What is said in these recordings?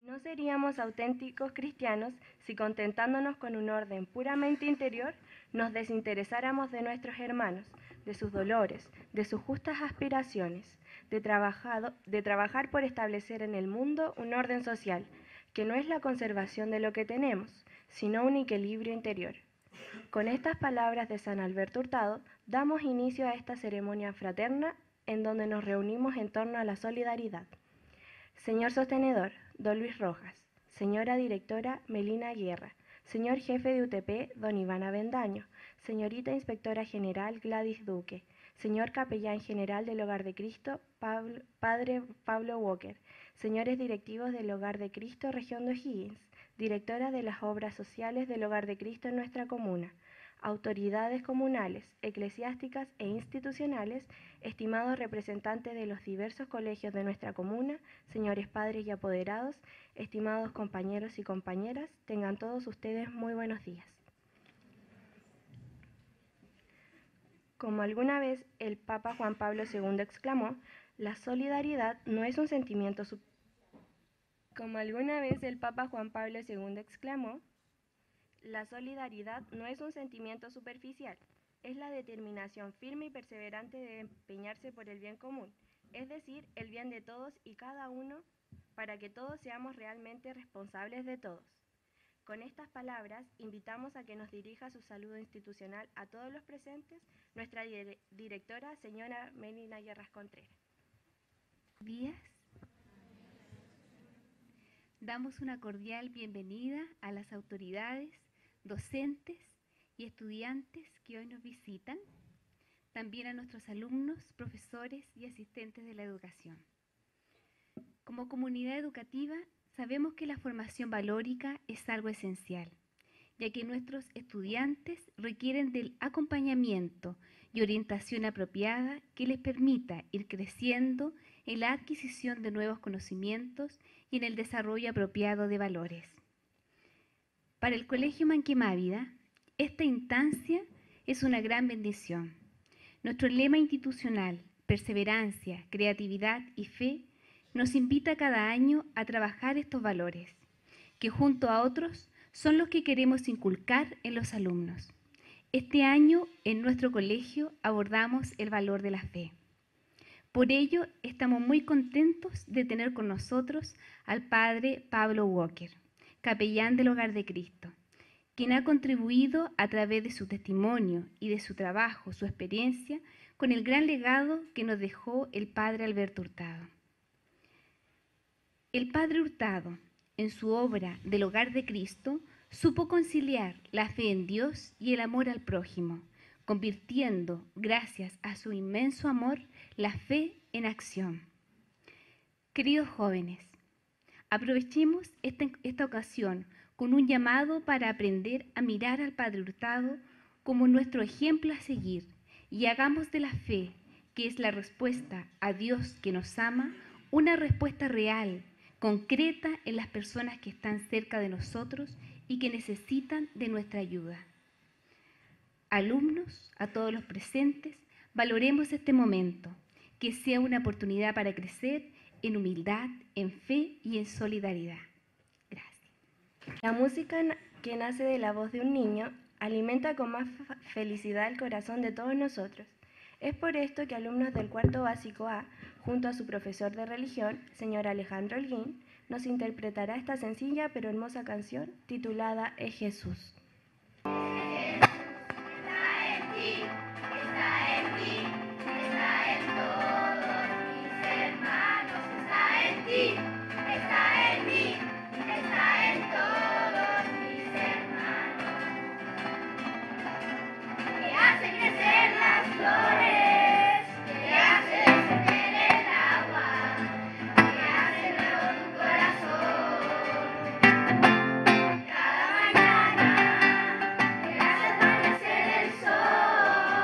No seríamos auténticos cristianos si contentándonos con un orden puramente interior nos desinteresáramos de nuestros hermanos, de sus dolores, de sus justas aspiraciones, de trabajar por establecer en el mundo un orden social, que no es la conservación de lo que tenemos, sino un equilibrio interior. Con estas palabras de San Alberto Hurtado, damos inicio a esta ceremonia fraterna en donde nos reunimos en torno a la solidaridad. Señor sostenedor, don Luis Rojas. Señora directora, Melina Guerra. Señor jefe de UTP, don Iván Avendaño. Señorita inspectora general, Gladys Duque. Señor capellán general del Hogar de Cristo, padre Pablo Walker. Señores directivos del Hogar de Cristo, región de O'Higgins. Directora de las obras sociales del Hogar de Cristo en nuestra comuna. Autoridades comunales, eclesiásticas e institucionales, estimados representantes de los diversos colegios de nuestra comuna, señores padres y apoderados, estimados compañeros y compañeras, tengan todos ustedes muy buenos días. Como alguna vez el Papa Juan Pablo II exclamó, la solidaridad no es un sentimiento superficial, es la determinación firme y perseverante de empeñarse por el bien común, es decir, el bien de todos y cada uno, para que todos seamos realmente responsables de todos. Con estas palabras, invitamos a que nos dirija su saludo institucional a todos los presentes, nuestra directora, señora Melina Guerras Contreras. Días. Damos una cordial bienvenida a las autoridades, docentes y estudiantes que hoy nos visitan, también a nuestros alumnos, profesores y asistentes de la educación. Como comunidad educativa, sabemos que la formación valórica es algo esencial, ya que nuestros estudiantes requieren del acompañamiento y orientación apropiada que les permita ir creciendo en la adquisición de nuevos conocimientos y en el desarrollo apropiado de valores. Para el Colegio Manquemávida, esta instancia es una gran bendición. Nuestro lema institucional, perseverancia, creatividad y fe, nos invita cada año a trabajar estos valores, que junto a otros son los que queremos inculcar en los alumnos. Este año en nuestro colegio abordamos el valor de la fe. Por ello, estamos muy contentos de tener con nosotros al padre Pablo Walker, capellán del Hogar de Cristo, quien ha contribuido a través de su testimonio y de su trabajo, su experiencia, con el gran legado que nos dejó el padre Alberto Hurtado. El padre Hurtado, en su obra del Hogar de Cristo, supo conciliar la fe en Dios y el amor al prójimo, convirtiendo, gracias a su inmenso amor, la fe en acción. Queridos jóvenes, aprovechemos esta ocasión con un llamado para aprender a mirar al Padre Hurtado como nuestro ejemplo a seguir y hagamos de la fe, que es la respuesta a Dios que nos ama, una respuesta real, concreta en las personas que están cerca de nosotros y que necesitan de nuestra ayuda. Alumnos, a todos los presentes, valoremos este momento, que sea una oportunidad para crecer en humildad, en fe y en solidaridad. Gracias. La música que nace de la voz de un niño alimenta con más felicidad el corazón de todos nosotros. Es por esto que alumnos del cuarto básico A, junto a su profesor de religión, señor Alejandro Holguín, nos interpretará esta sencilla pero hermosa canción titulada Es Jesús. Cada mañana, que hace amanecer el sol.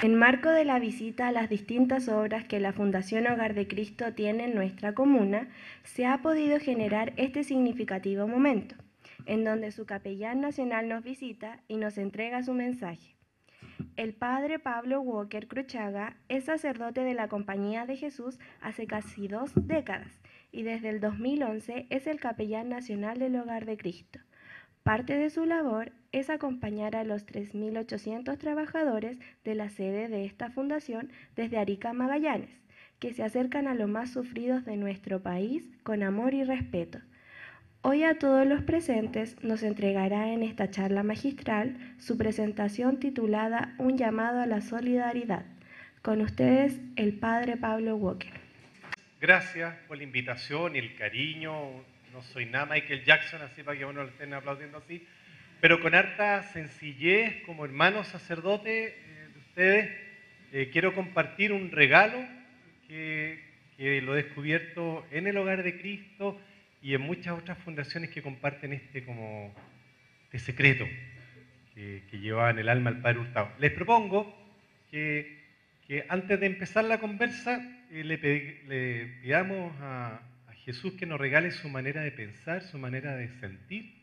En marco de la visita a las distintas obras que la Fundación Hogar de Cristo tiene en nuestra comuna, se ha podido generar este significativo momento, en donde su capellán nacional nos visita y nos entrega su mensaje. El padre Pablo Walker Cruchaga es sacerdote de la Compañía de Jesús hace casi 2 décadas y desde el 2011 es el capellán nacional del Hogar de Cristo. Parte de su labor es acompañar a los 3.800 trabajadores de la sede de esta fundación desde Arica a Magallanes, que se acercan a los más sufridos de nuestro país con amor y respeto. Hoy a todos los presentes nos entregará en esta charla magistral su presentación titulada Un llamado a la solidaridad. Con ustedes, el padre Pablo Walker. Gracias por la invitación y el cariño. No soy nada Michael Jackson, así para que uno lo estén aplaudiendo así, pero con harta sencillez, como hermano sacerdote de ustedes, quiero compartir un regalo que lo he descubierto en el Hogar de Cristo y en muchas otras fundaciones que comparten este secreto que llevaba en el alma el Padre Hurtado. Les propongo que antes de empezar la conversa le pidamos a Jesús que nos regale su manera de pensar, su manera de sentir,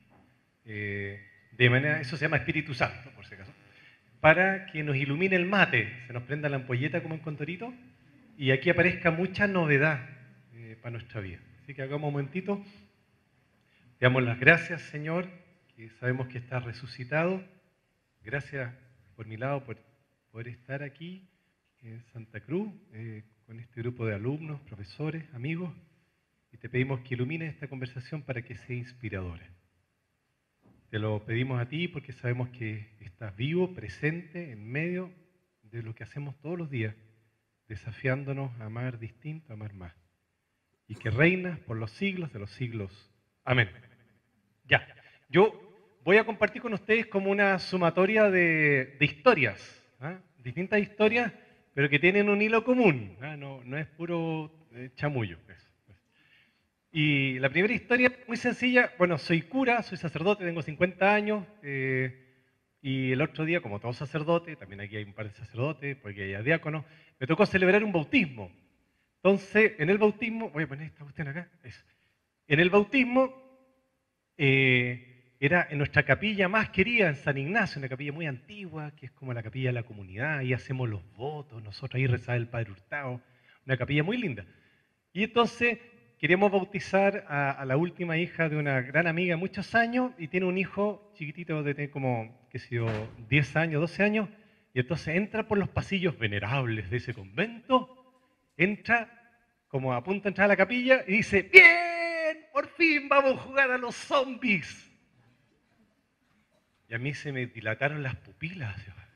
eso se llama Espíritu Santo, por si acaso, para que nos ilumine el mate, se nos prenda la ampolleta como en Condorito, y aquí aparezca mucha novedad para nuestra vida. Así que hagamos un momentito, te damos las gracias, Señor, que sabemos que estás resucitado. Gracias por mi lado por poder estar aquí en Santa Cruz, con este grupo de alumnos, profesores, amigos, y te pedimos que ilumines esta conversación para que sea inspiradora. Te lo pedimos a ti porque sabemos que estás vivo, presente, en medio de lo que hacemos todos los días, desafiándonos a amar distinto, a amar más. Y que reinas por los siglos de los siglos. Amén. Ya, yo voy a compartir con ustedes como una sumatoria de historias, distintas historias, pero que tienen un hilo común, no es puro chamullo. Y la primera historia es muy sencilla. Bueno, soy cura, soy sacerdote, tengo 50 años, y el otro día, como todo sacerdote, también aquí hay un par de sacerdotes, porque hay diáconos, me tocó celebrar un bautismo. Entonces, en el bautismo, voy a poner esta cuestión acá, eso. En el bautismo, era en nuestra capilla más querida, en San Ignacio, una capilla muy antigua, que es como la capilla de la comunidad, ahí hacemos los votos, nosotros ahí rezaba el Padre Hurtado, una capilla muy linda. Y entonces queríamos bautizar a la última hija de una gran amiga de muchos años y tiene un hijo chiquitito de tener como, qué sé yo, 10 años, 12 años, y entonces entra por los pasillos venerables de ese convento, entra como a punto de entrar a la capilla y dice, ¡bien! ¡Por fin vamos a jugar a los zombies! Y a mí se me dilataron las pupilas.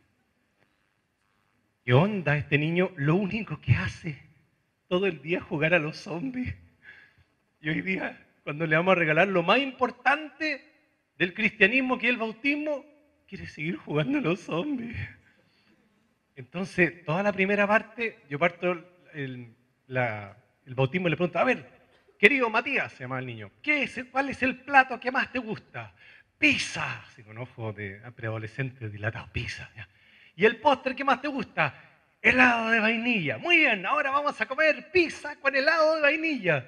¿Qué onda este niño? Lo único que hace todo el día es jugar a los zombies. Y hoy día, cuando le vamos a regalar lo más importante del cristianismo, que es el bautismo, quiere seguir jugando a los zombies. Entonces, toda la primera parte, yo parto el bautismo y le pregunto, a ver, querido Matías, se llama el niño, ¿cuál es el plato que más te gusta? Pizza, así con ojos de preadolescente dilatado, pizza. ¿Ya? ¿Y el postre que más te gusta? Helado de vainilla. Muy bien, ahora vamos a comer pizza con helado de vainilla.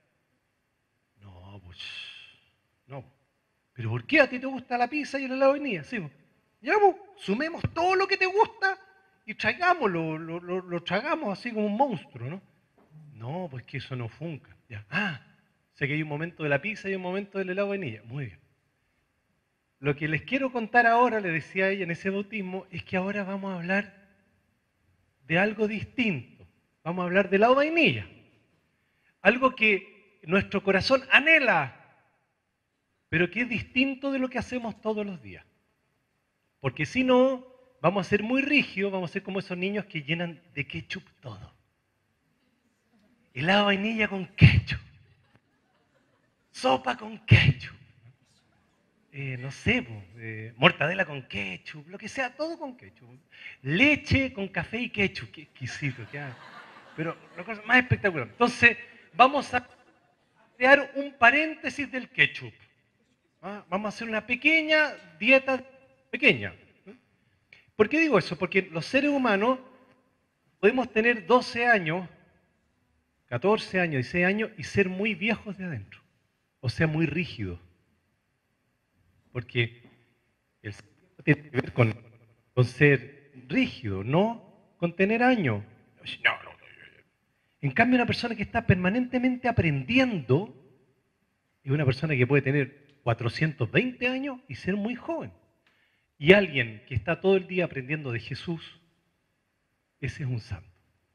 No, pero ¿por qué a ti te gusta la pizza y el helado de vainilla? Sí, ya, sumemos todo lo que te gusta y traigámoslo, lo tragamos así como un monstruo, ¿no? No, pues que eso no funca. Ya. Sé que hay un momento de la pizza y un momento del helado de vainilla. Muy bien. Lo que les quiero contar ahora, le decía a ella en ese bautismo, es que ahora vamos a hablar de algo distinto. Vamos a hablar del helado de vainilla. Algo que nuestro corazón anhela, pero que es distinto de lo que hacemos todos los días. Porque si no, vamos a ser muy rígidos, vamos a ser como esos niños que llenan de ketchup todo. Helado de vainilla con ketchup. Sopa con ketchup. No sé, mortadela con ketchup, lo que sea, todo con ketchup. Leche con café y ketchup, qué exquisito. Pero la cosa más espectacular. Entonces, vamos a crear un paréntesis del ketchup. Vamos a hacer una pequeña dieta pequeña. ¿Por qué digo eso? Porque los seres humanos Podemos tener 12 años, 14 años, 16 años y ser muy viejos de adentro. O sea, muy rígidos. Porque el sentimiento tiene que ver con ser rígido, no con tener años. No. En cambio, una persona que está permanentemente aprendiendo es una persona que puede tener 420 años y ser muy joven. Y alguien que está todo el día aprendiendo de Jesús, ese es un santo.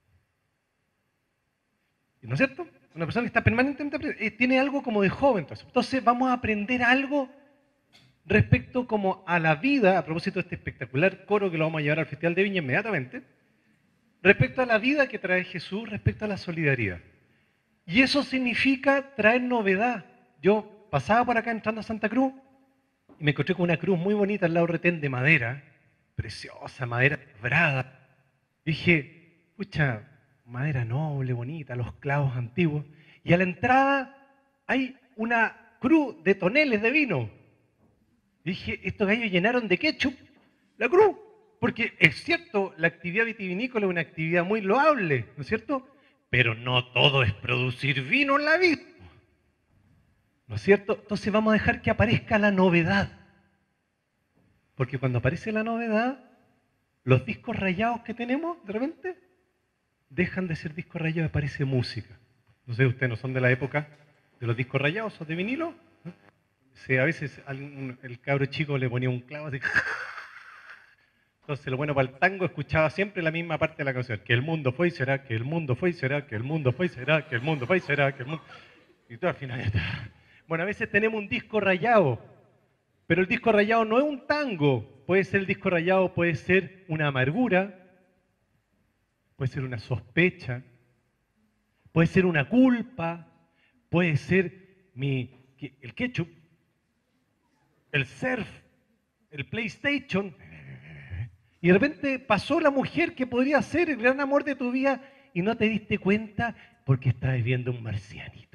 ¿No es cierto? Una persona que está permanentemente aprendiendo, tiene algo como de joven. Entonces vamos a aprender algo respecto como a la vida, a propósito de este espectacular coro que lo vamos a llevar al Festival de Viña inmediatamente, respecto a la vida que trae Jesús, respecto a la solidaridad. Y eso significa traer novedad. Yo pasaba por acá entrando a Santa Cruz y me encontré con una cruz muy bonita al lado del retén de madera, preciosa, madera quebrada. Dije, pucha, madera noble, bonita, los clavos antiguos. Y a la entrada hay una cruz de toneles de vino. Dije, estos gallos llenaron de ketchup la cruz. Porque es cierto, la actividad vitivinícola es una actividad muy loable, ¿no es cierto? Pero no todo es producir vino en la vida, ¿no es cierto? Entonces vamos a dejar que aparezca la novedad. Porque cuando aparece la novedad, los discos rayados que tenemos, de repente, dejan de ser discos rayados y aparece música. No sé, ustedes no son de la época de los discos rayados o de vinilo. ¿No? Sí, a veces el cabro chico le ponía un clavo así. Entonces lo bueno para el tango escuchaba siempre la misma parte de la canción. Que el mundo fue y será, que el mundo fue y será, que el mundo fue y será, que el mundo fue y será, que el mundo... Y todo al final ya está. Bueno, a veces tenemos un disco rayado, pero el disco rayado no es un tango. Puede ser el disco rayado, puede ser una amargura, puede ser una sospecha, puede ser una culpa, puede ser el ketchup, el surf, el PlayStation. Y de repente pasó la mujer que podría ser el gran amor de tu vida y no te diste cuenta porque estabas viendo un marcianito.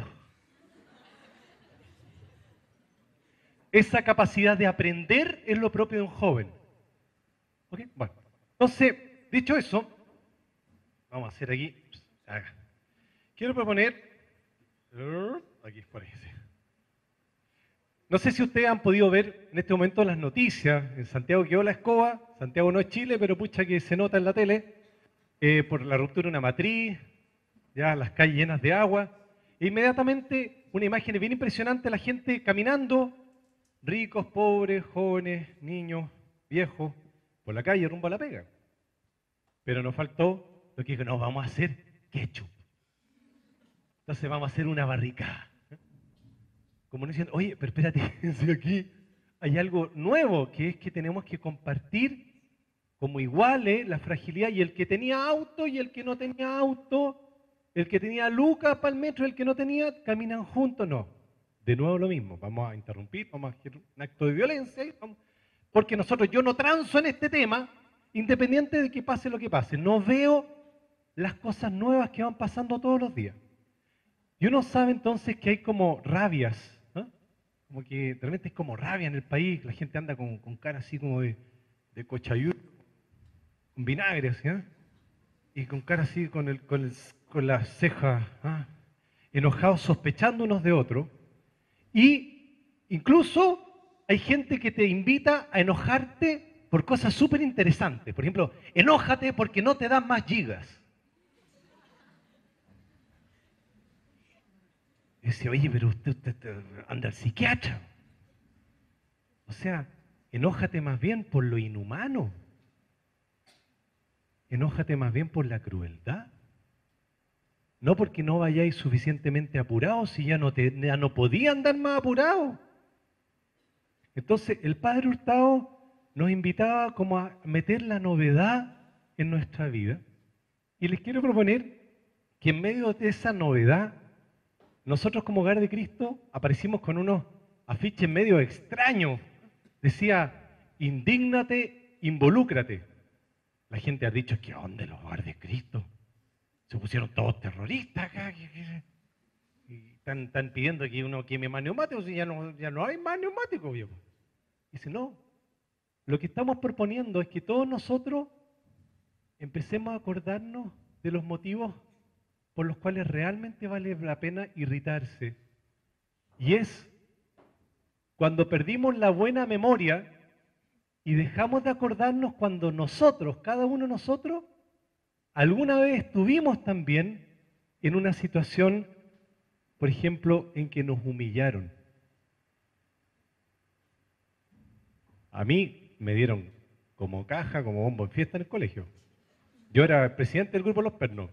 Esa capacidad de aprender es lo propio de un joven. ¿Ok? Bueno, entonces, dicho eso, vamos a hacer aquí. Quiero proponer. Aquí, por ahí. Sí. No sé si ustedes han podido ver en este momento las noticias. En Santiago quedó la escoba. Santiago no es Chile, pero pucha que se nota en la tele. Por la ruptura de una matriz, ya las calles llenas de agua. E inmediatamente una imagen bien impresionante, la gente caminando, ricos, pobres, jóvenes, niños, viejos, por la calle rumbo a la pega. Pero nos faltó lo que dijo, no, vamos a hacer ketchup. Entonces vamos a hacer una barricada. Como no diciendo, oye, pero espérate, si aquí hay algo nuevo, que es que tenemos que compartir como iguales la fragilidad, y el que tenía auto y el que no tenía auto, el que tenía lucas para el metro y el que no tenía, caminan juntos, no. De nuevo lo mismo, vamos a interrumpir, vamos a hacer un acto de violencia, porque yo no transo en este tema, independiente de que pase lo que pase. No veo las cosas nuevas que van pasando todos los días. Y uno sabe entonces que hay como rabias, ¿no? Como que realmente es como rabia en el país, la gente anda con cara así como de cochayudo, con vinagre así, ¿eh? Y con cara así con las cejas, ¿eh? Enojados, sospechando unos de otros. Y incluso hay gente que te invita a enojarte por cosas súper interesantes. Por ejemplo, enójate porque no te dan más gigas. Y dice, oye, pero usted anda al psiquiatra. O sea, enójate más bien por lo inhumano. Enójate más bien por la crueldad. No porque no vayáis suficientemente apurados, si ya no podía andar más apurados. Entonces, el Padre Hurtado nos invitaba como a meter la novedad en nuestra vida. Y les quiero proponer que en medio de esa novedad, nosotros como Hogar de Cristo aparecimos con unos afiches medio extraños. Decía, indígnate, involúcrate. La gente ha dicho, ¿qué onda los Hogar de Cristo? Se pusieron todos terroristas acá. Y están pidiendo que uno queme más neumáticos, y ya no hay más neumáticos, viejo. Dice, no. Lo que estamos proponiendo es que todos nosotros empecemos a acordarnos de los motivos por los cuales realmente vale la pena irritarse. Y es cuando perdimos la buena memoria y dejamos de acordarnos cuando nosotros, cada uno de nosotros, alguna vez estuvimos también en una situación, por ejemplo, en que nos humillaron. A mí me dieron como caja, como bombo en fiesta en el colegio. Yo era presidente del grupo Los Pernos.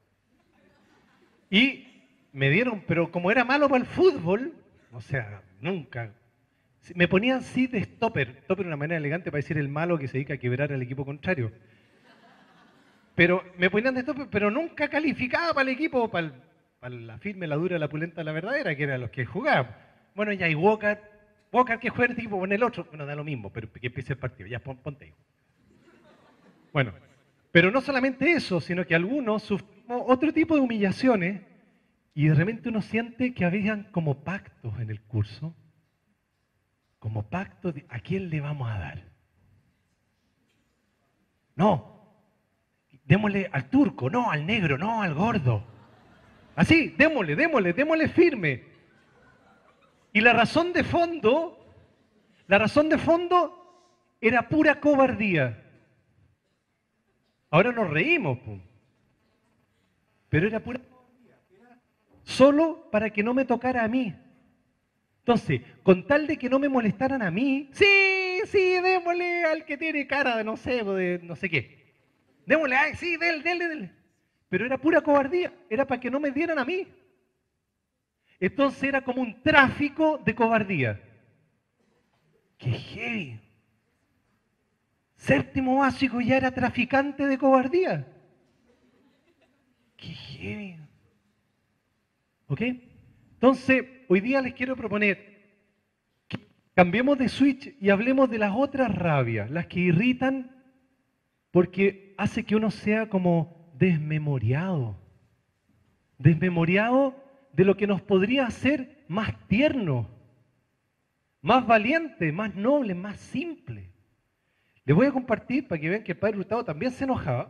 Y me dieron, pero como era malo para el fútbol, o sea, nunca. Me ponían sí de stopper. Stopper es una manera elegante para decir el malo que se dedica a quebrar al equipo contrario. Pero me ponían de stopper, pero nunca calificaba para el equipo, para la firme, la dura, la pulenta, la verdadera, que eran los que jugaban. Bueno, ya, y Walker que juega el equipo, pon el otro. Bueno, da lo mismo, pero que empiece el partido. Ya, ponte ahí. Bueno, pero no solamente eso, sino que algunos sufrimos otro tipo de humillaciones y de repente uno siente que habían como pactos en el curso, como pactos de ¿a quién le vamos a dar? No, démosle al turco, no, al negro, no, al gordo. Así, démosle firme. Y la razón de fondo era pura cobardía. Ahora nos reímos, pum. Pero era pura cobardía. Era solo para que no me tocara a mí. Entonces, con tal de que no me molestaran a mí, sí, démosle al que tiene cara de no sé qué. Démosle, ay, sí, dele. Pero era pura cobardía, era para que no me dieran a mí. Entonces era como un tráfico de cobardía. ¡Qué heavy! Séptimo básico ya era traficante de cobardía. ¡Qué heavy! ¿Ok? Entonces, hoy día les quiero proponer que cambiemos de switch y hablemos de las otras rabias, las que irritan porque hace que uno sea como desmemoriado de lo que nos podría hacer más tierno, más valiente, más noble, más simple. Les voy a compartir para que vean que el padre Hurtado también se enojaba,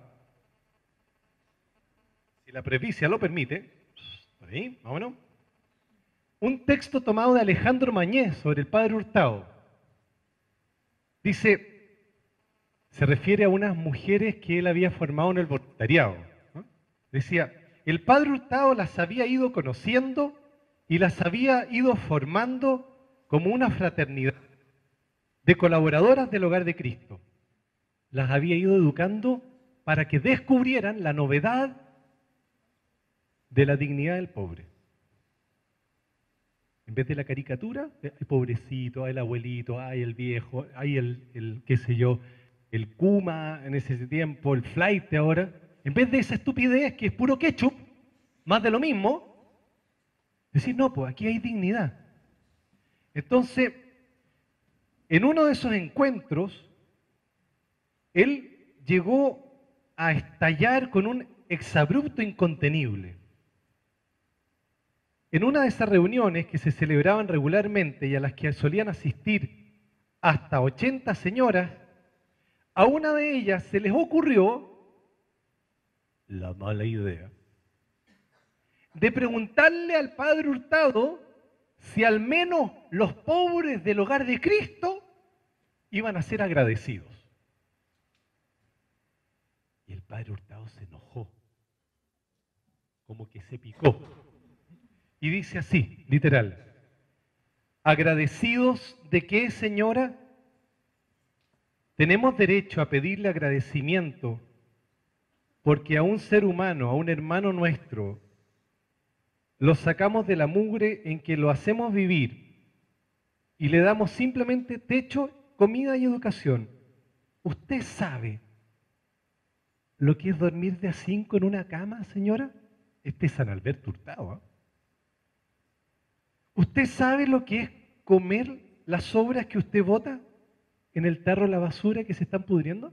si la presbicia lo permite, por ahí, vámonos. Un texto tomado de Alejandro Mañez sobre el padre Hurtado. Dice, se refiere a unas mujeres que él había formado en el voluntariado, ¿no? Decía, el padre Hurtado las había ido conociendo y las había ido formando como una fraternidad de colaboradoras del Hogar de Cristo. Las había ido educando para que descubrieran la novedad de la dignidad del pobre. En vez de la caricatura, ay pobrecito, ay el abuelito, ay el viejo, ay el qué sé yo, el Kuma en ese tiempo, el flight ahora, en vez de esa estupidez que es puro ketchup, más de lo mismo, decir, no, pues aquí hay dignidad. Entonces, en uno de esos encuentros, él llegó a estallar con un exabrupto incontenible. En una de esas reuniones que se celebraban regularmente y a las que solían asistir hasta 80 señoras, a una de ellas se les ocurrió la mala idea de preguntarle al padre Hurtado si al menos los pobres del Hogar de Cristo iban a ser agradecidos. Y el padre Hurtado se enojó, como que se picó. Y dice así, literal, ¿agradecidos de qué, señora? Tenemos derecho a pedirle agradecimiento porque a un ser humano, a un hermano nuestro, lo sacamos de la mugre en que lo hacemos vivir y le damos simplemente techo, comida y educación. ¿Usted sabe lo que es dormir de a 5 en una cama, señora? Este es San Alberto Hurtado, ¿eh? ¿Usted sabe lo que es comer las sobras que usted bota en el tarro de la basura que se están pudriendo?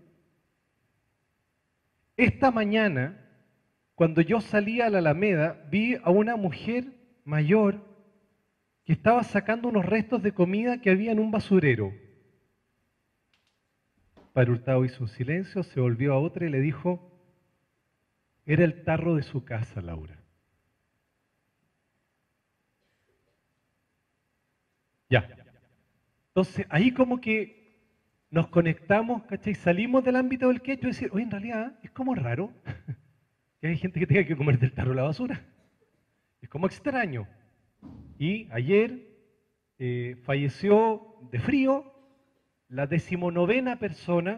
Esta mañana, cuando yo salía a la Alameda, vi a una mujer mayor que estaba sacando unos restos de comida que había en un basurero. Padre Hurtado hizo un silencio, se volvió a otra y le dijo, Era el tarro de su casa, Laura. Ya. Entonces, ahí como que nos conectamos, ¿cachai? Salimos del ámbito del quechua y decir, oye, en realidad es como raro que hay gente que tenga que comer del tarro de la basura. Es como extraño. Y ayer falleció de frío la 19ª persona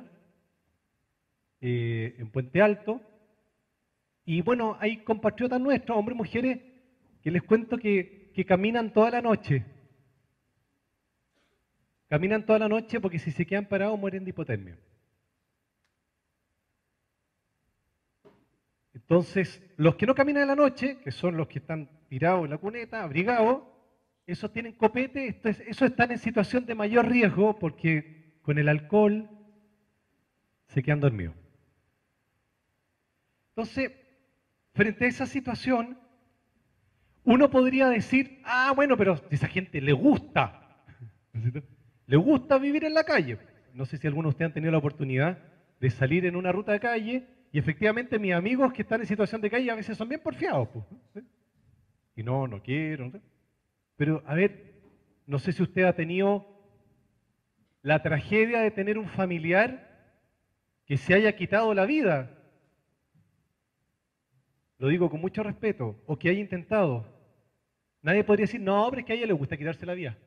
en Puente Alto. Y bueno, hay compatriotas nuestros, hombres y mujeres, que les cuento que caminan toda la noche. Caminan toda la noche porque si se quedan parados mueren de hipotermia. Entonces, los que no caminan en la noche, que son los que están tirados en la cuneta, abrigados, esos tienen copete, esos están en situación de mayor riesgo porque con el alcohol se quedan dormidos. Entonces, frente a esa situación, uno podría decir, ah, bueno, pero a esa gente le gusta vivir en la calle. No sé si algunos de ustedes han tenido la oportunidad de salir en una ruta de calle y efectivamente mis amigos que están en situación de calle a veces son bien porfiados. ¿Sí? Y no quiero. ¿Sí? Pero, a ver, no sé si usted ha tenido la tragedia de tener un familiar que se haya quitado la vida. Lo digo con mucho respeto. O que haya intentado. Nadie podría decir, no, hombre, es que a ella le gusta quitarse la vida.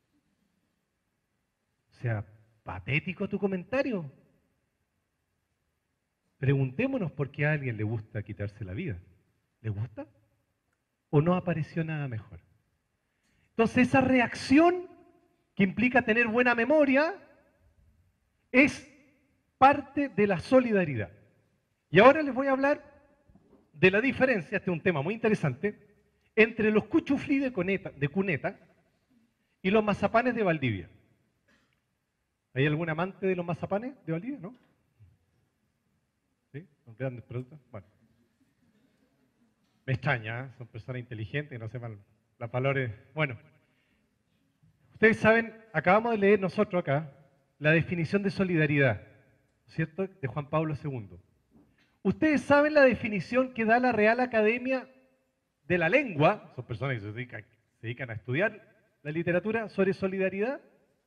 O sea, patético tu comentario. Preguntémonos por qué a alguien le gusta quitarse la vida. ¿Le gusta? ¿O no apareció nada mejor? Entonces esa reacción que implica tener buena memoria es parte de la solidaridad. Y ahora les voy a hablar de la diferencia, este es un tema muy interesante, entre los cuchuflí de Cuneta y los mazapanes de Valdivia. ¿Hay algún amante de los mazapanes de Valdivia? ¿No? ¿Sí? ¿Son grandes productos? Bueno. Me extraña, ¿eh? Son personas inteligentes que no sepan los valores. Bueno, ustedes saben, acabamos de leer nosotros acá la definición de solidaridad, ¿cierto? De Juan Pablo II. Ustedes saben la definición que da la Real Academia de la Lengua, son personas que se dedican a estudiar la literatura sobre solidaridad.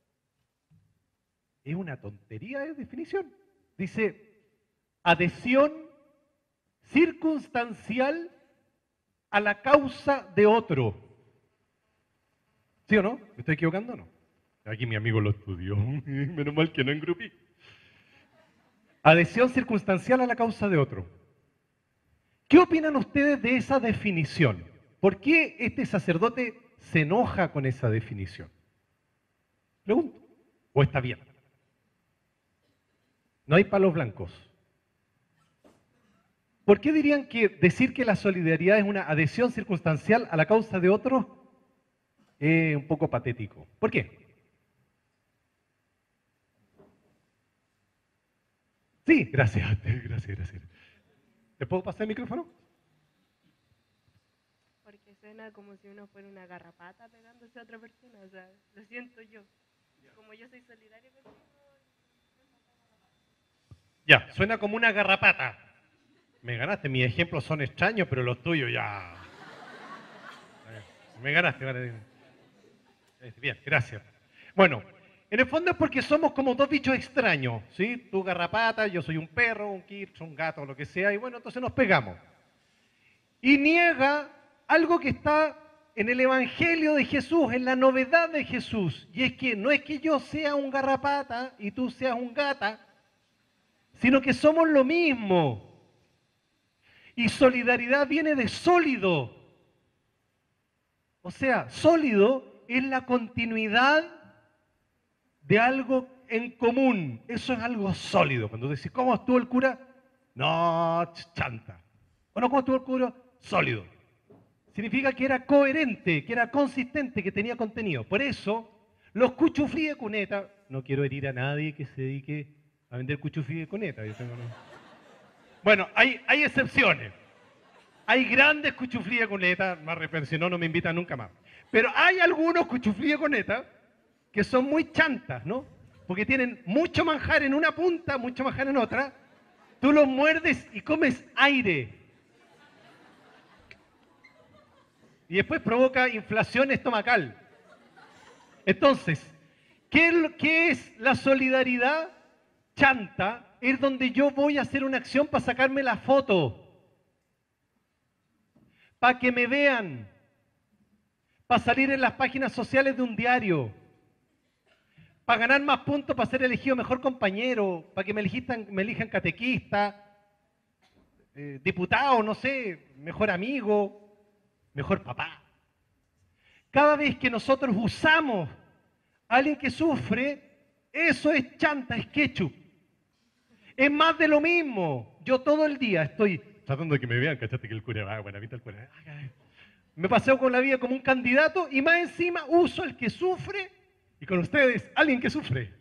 Es una tontería de definición. Dice, adhesión circunstancial a la causa de otro. ¿Sí o no? ¿Me estoy equivocando o no? Aquí mi amigo lo estudió. Menos mal que no engrupí. Adhesión circunstancial a la causa de otro. ¿Qué opinan ustedes de esa definición? ¿Por qué este sacerdote se enoja con esa definición? Pregunto. ¿O está bien? No hay palos blancos. ¿Por qué dirían que decir que la solidaridad es una adhesión circunstancial a la causa de otros es un poco patético? ¿Por qué? Sí, gracias. ¿Te puedo pasar el micrófono? Porque suena como si uno fuera una garrapata pegándose a otra persona, o sea, lo siento yo. Como yo soy solidaria contigo. Ya, suena como una garrapata. Me ganaste, mis ejemplos son extraños, pero los tuyos ya... Me ganaste. Bien, gracias. Bueno, en el fondo es porque somos como dos bichos extraños, ¿sí? Tú garrapata, yo soy un perro, un quircho, un gato, lo que sea, y bueno, entonces nos pegamos. Y niega algo que está en el Evangelio de Jesús, en la novedad de Jesús, y es que no es que yo sea un garrapata y tú seas un gata, sino que somos lo mismo. Y solidaridad viene de sólido. O sea, sólido es la continuidad de algo en común. Eso es algo sólido. Cuando decís, ¿cómo estuvo el cura? No, chanta. ¿O no cómo estuvo el cura? Sólido. Significa que era coherente, que era consistente, que tenía contenido. Por eso, los cuchuflí de Cuneta, no quiero herir a nadie que se dedique a vender cuchuflí de Cuneta. Bueno, hay excepciones. Hay grandes cuchuflí de Cuneta, más repensionó, no me invitan nunca más. Pero hay algunos cuchuflí de Cuneta que son muy chantas, ¿no? Porque tienen mucho manjar en una punta, mucho manjar en otra. Tú los muerdes y comes aire. y después provoca inflación estomacal. Entonces, ¿qué es la solidaridad chanta? Es donde yo voy a hacer una acción para sacarme la foto, para que me vean, para salir en las páginas sociales de un diario, para ganar más puntos, para ser elegido mejor compañero, para que me elijan catequista, diputado, no sé, mejor amigo, mejor papá. Cada vez que nosotros usamos a alguien que sufre, eso es chanta, es ketchup. Es más de lo mismo. Yo todo el día estoy tratando de que me vean, ¿cachaste? Que el cura va, buena pinta el cura. Me paseo con la vida como un candidato y más encima uso al que sufre y con ustedes, alguien que sufre.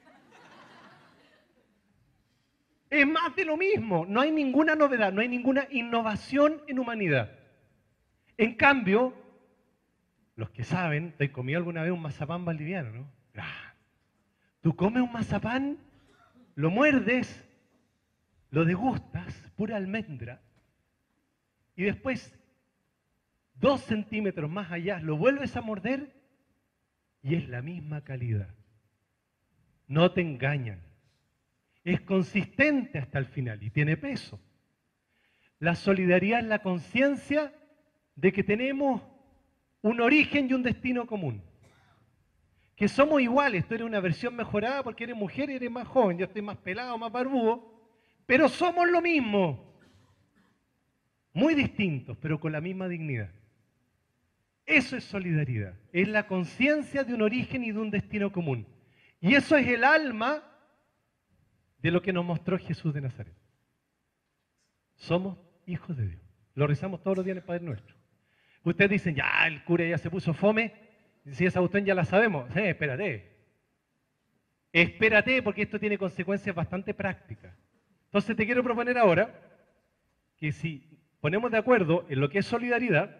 Es más de lo mismo. No hay ninguna novedad, no hay ninguna innovación en humanidad. En cambio, los que saben, ¿te has comido alguna vez un mazapán valdiviano, no? Tú comes un mazapán, lo muerdes, lo degustas, pura almendra, y después, 2 centímetros más allá, lo vuelves a morder y es la misma calidad. No te engañan. Es consistente hasta el final y tiene peso. La solidaridad es la conciencia de que tenemos un origen y un destino común. Que somos iguales. Tú eres una versión mejorada porque eres mujer y eres más joven. Yo estoy más pelado, más barbudo. Pero somos lo mismo. Muy distintos, pero con la misma dignidad. Eso es solidaridad. Es la conciencia de un origen y de un destino común. Y eso es el alma de lo que nos mostró Jesús de Nazaret. Somos hijos de Dios. Lo rezamos todos los días en el Padre Nuestro. Ustedes dicen, ya, el cura ya se puso fome. Si esa cuestión ya la sabemos. Espérate. Espérate, porque esto tiene consecuencias bastante prácticas. Entonces te quiero proponer ahora que si ponemos de acuerdo en lo que es solidaridad,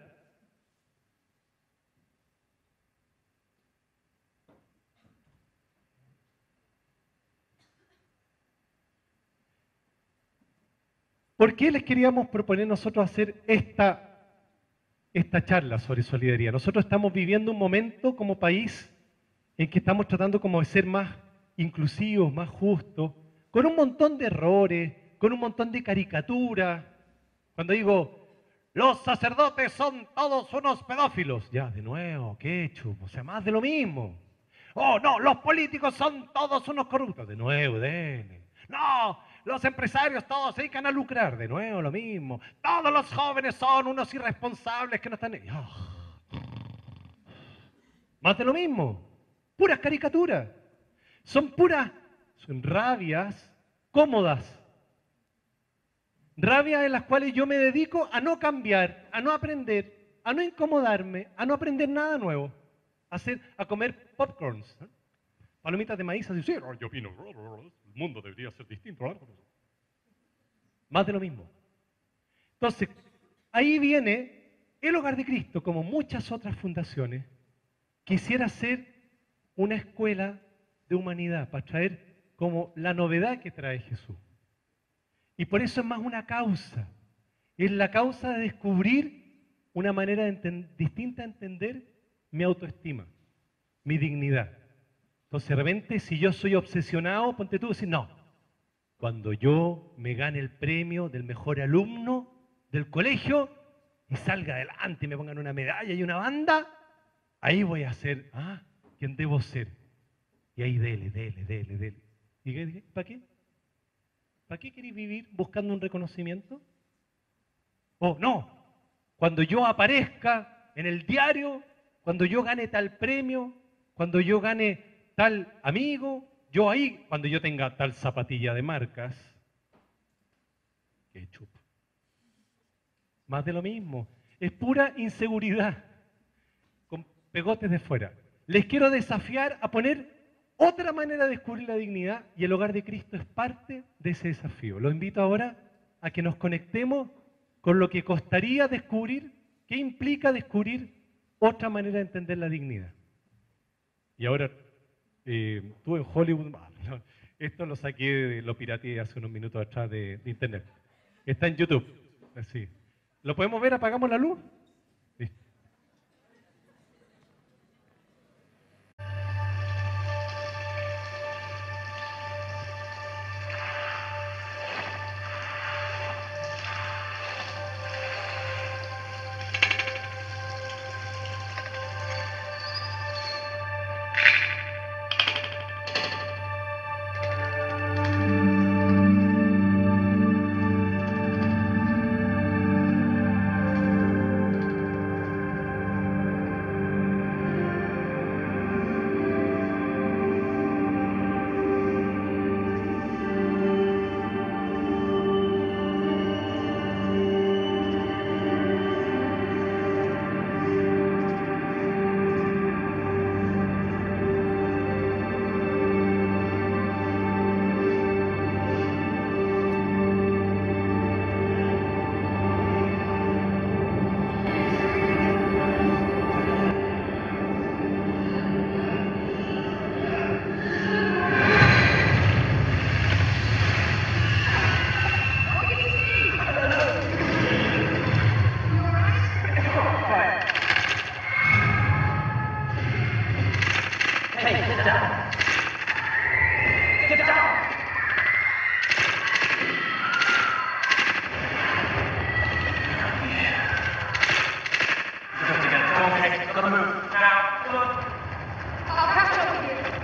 ¿por qué les queríamos proponer nosotros hacer esta charla sobre solidaridad? Nosotros estamos viviendo un momento como país en que estamos tratando como de ser más inclusivos, más justos, con un montón de errores, con un montón de caricaturas. Cuando digo, los sacerdotes son todos unos pedófilos. Ya, de nuevo, ketchup, o sea, más de lo mismo. Oh, no, los políticos son todos unos corruptos. De nuevo, no, los empresarios todos se dedican a lucrar. De nuevo, lo mismo. Todos los jóvenes son unos irresponsables que no están... Más de lo mismo. Puras caricaturas. Son rabias cómodas. Rabias en las cuales yo me dedico a no cambiar, a no aprender, a no incomodarme, a no aprender nada nuevo. A comer popcorns. Palomitas de maíz, así, sí, yo opino, el mundo debería ser distinto. Más de lo mismo. Entonces, ahí viene el Hogar de Cristo, como muchas otras fundaciones, quisiera ser una escuela de humanidad, para traer como la novedad que trae Jesús. Y por eso es más una causa. Es la causa de descubrir una manera distinta de entender mi autoestima, mi dignidad. Entonces, de repente, si yo soy obsesionado, ponte tú y decir, no, cuando yo me gane el premio del mejor alumno del colegio y salga adelante y me pongan una medalla y una banda, ahí voy a ser, quien debo ser. Y ahí dele. ¿Y para qué? ¿Para qué queréis vivir buscando un reconocimiento? Oh, no, cuando yo aparezca en el diario, cuando yo gane tal premio, cuando yo gane tal amigo, yo ahí, cuando yo tenga tal zapatilla de marcas, que chupa. Más de lo mismo. Es pura inseguridad, con pegotes de fuera. Les quiero desafiar a poner otra manera de descubrir la dignidad y el Hogar de Cristo es parte de ese desafío. Lo invito ahora a que nos conectemos con lo que costaría descubrir, qué implica descubrir otra manera de entender la dignidad. Y ahora, estuve en Hollywood, esto lo saqué, lo pirateé hace unos minutos atrás de internet. Está en YouTube, así. ¿Lo podemos ver? ¿Apagamos la luz? Listo. next. Got to move. Now, come on. I'll catch up with you.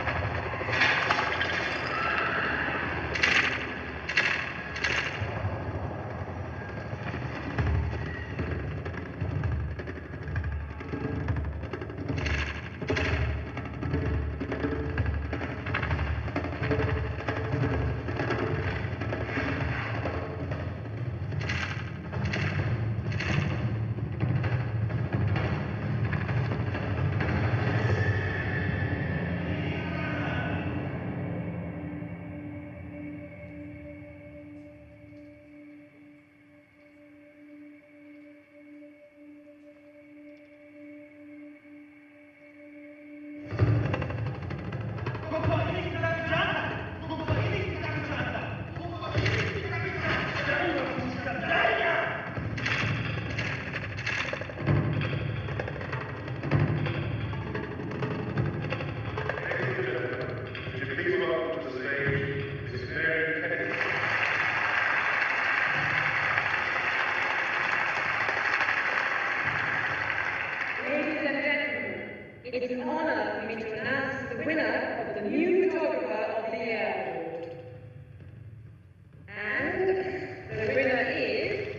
It's an honor for me to announce the winner of the new photographer of the year award. And the winner is...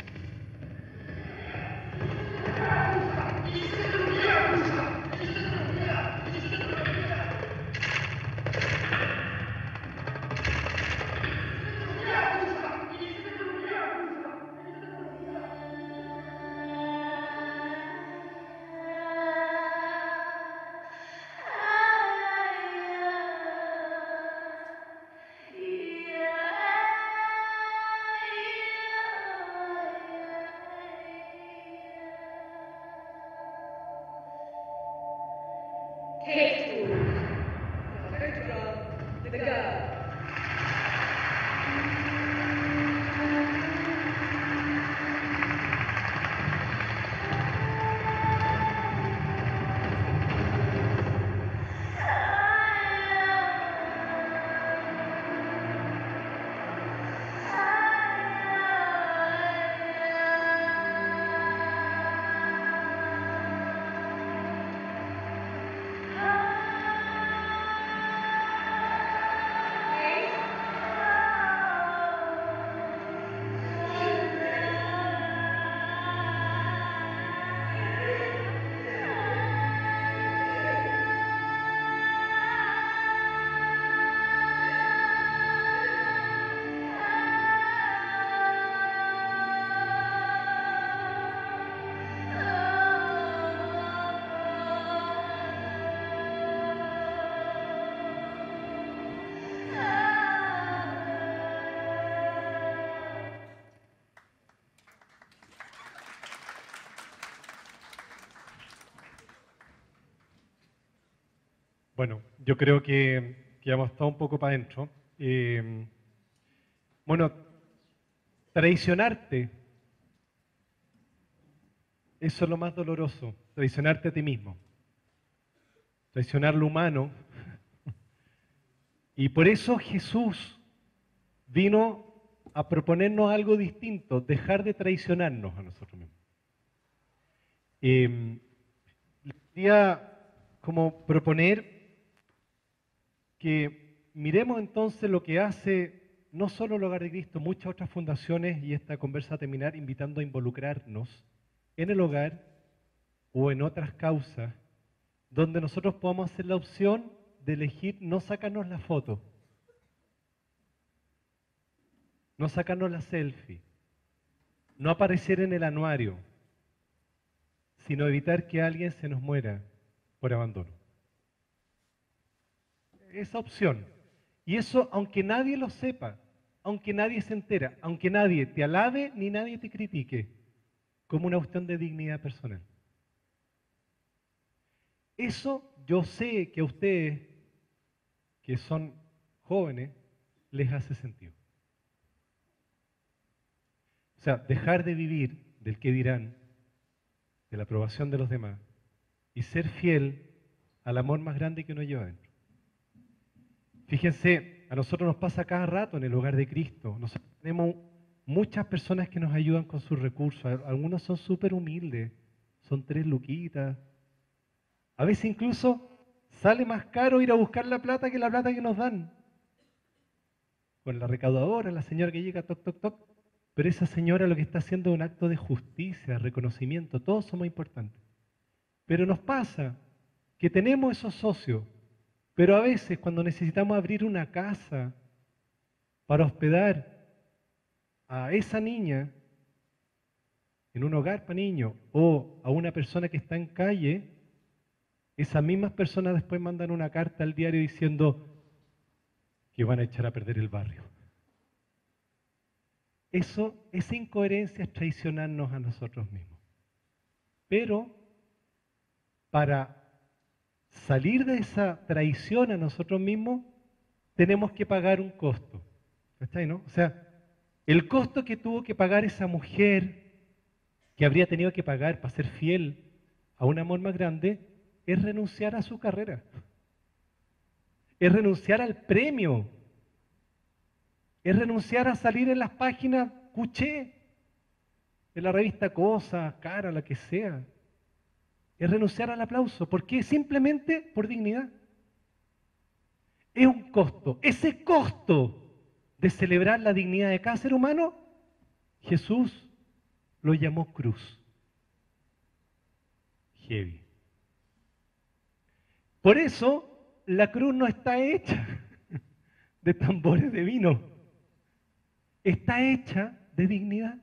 Kate Gould. Your photograph, The Girl. Bueno, yo creo que hemos estado un poco para adentro. Bueno, traicionarte, eso es lo más doloroso, traicionarte a ti mismo, traicionar lo humano. Y por eso Jesús vino a proponernos algo distinto, dejar de traicionarnos a nosotros mismos. Les quería como proponer que miremos entonces lo que hace no solo el Hogar de Cristo, muchas otras fundaciones, y esta conversa va a terminar invitando a involucrarnos en el hogar o en otras causas, donde nosotros podamos hacer la opción de elegir no sacarnos la foto, no sacarnos la selfie, no aparecer en el anuario, sino evitar que alguien se nos muera por abandono. Esa opción. Y eso, aunque nadie lo sepa, aunque nadie se entera, aunque nadie te alabe ni nadie te critique, como una cuestión de dignidad personal. Eso yo sé que a ustedes, que son jóvenes, les hace sentido. O sea, dejar de vivir del qué dirán, de la aprobación de los demás, y ser fiel al amor más grande que uno lleva dentro. Fíjense, a nosotros nos pasa cada rato en el Hogar de Cristo. Nosotros tenemos muchas personas que nos ayudan con sus recursos. Algunos son súper humildes, son 3 luquitas, A veces incluso sale más caro ir a buscar la plata que la plata que nos dan. Con la recaudadora, la señora que llega, toc, toc, toc. Pero esa señora lo que está haciendo es un acto de justicia, reconocimiento. Todos somos importantes. Pero nos pasa que tenemos esos socios, pero a veces cuando necesitamos abrir una casa para hospedar a esa niña en un hogar para niños o a una persona que está en calle, esas mismas personas después mandan una carta al diario diciendo que van a echar a perder el barrio. Esa incoherencia es traicionarnos a nosotros mismos. Pero para salir de esa traición a nosotros mismos, tenemos que pagar un costo. ¿Cachai, no? O sea, el costo que tuvo que pagar esa mujer, que habría tenido que pagar para ser fiel a un amor más grande, es renunciar a su carrera. Es renunciar al premio. Es renunciar a salir en las páginas cuché, en la revista Cosa, Cara, la que sea. Es renunciar al aplauso. ¿Por qué? Simplemente por dignidad. Es un costo. Ese costo de celebrar la dignidad de cada ser humano, Jesús lo llamó cruz. Heavy. Por eso la cruz no está hecha de tambores de vino. Está hecha de dignidad.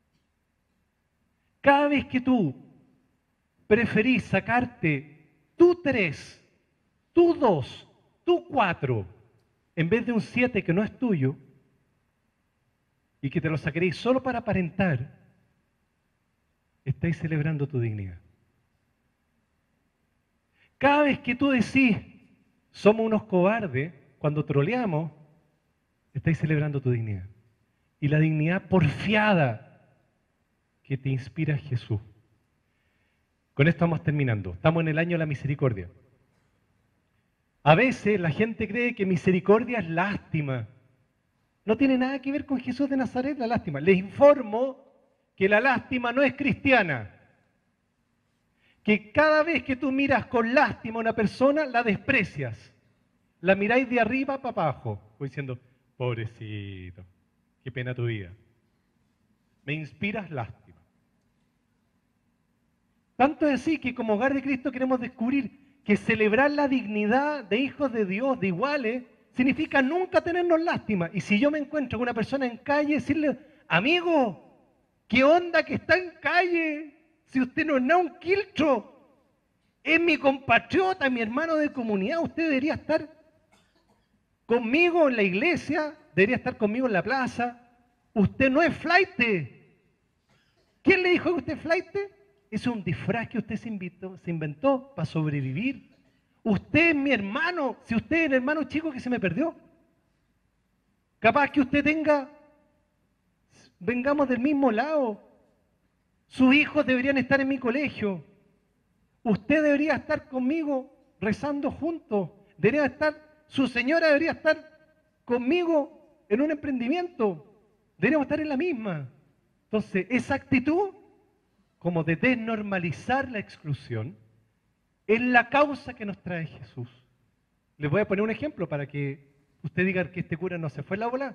Cada vez que tú preferís sacarte tu 3, tu 2, tu 4, en vez de un 7 que no es tuyo, y que te lo saqueréis solo para aparentar, estáis celebrando tu dignidad. Cada vez que tú decís, somos unos cobardes, cuando troleamos, estáis celebrando tu dignidad. Y la dignidad porfiada que te inspira Jesús. Con esto vamos terminando. Estamos en el año de la misericordia. A veces la gente cree que misericordia es lástima. No tiene nada que ver con Jesús de Nazaret, la lástima. Les informo que la lástima no es cristiana. Que cada vez que tú miras con lástima a una persona, la desprecias. La miráis de arriba para abajo, diciendo, pobrecito, qué pena tu vida. Me inspiras lástima. Tanto es así que como Hogar de Cristo queremos descubrir que celebrar la dignidad de hijos de Dios, de iguales, significa nunca tenernos lástima. Y si yo me encuentro con una persona en calle, decirle, amigo, ¿qué onda que está en calle? Si usted no es nada un quiltro, es mi compatriota, mi hermano de comunidad, usted debería estar conmigo en la iglesia, debería estar conmigo en la plaza. Usted no es flaite. ¿Quién le dijo que usted es flaite? Es un disfraz que usted se inventó para sobrevivir. Usted es mi hermano, si usted es el hermano chico que se me perdió. Capaz que usted vengamos del mismo lado. Sus hijos deberían estar en mi colegio. Usted debería estar conmigo rezando juntos. Su señora debería estar conmigo en un emprendimiento. Deberíamos estar en la misma. Entonces, esa actitud, como de desnormalizar la exclusión, es la causa que nos trae Jesús. Les voy a poner un ejemplo para que usted diga que este cura no se fue a la bola.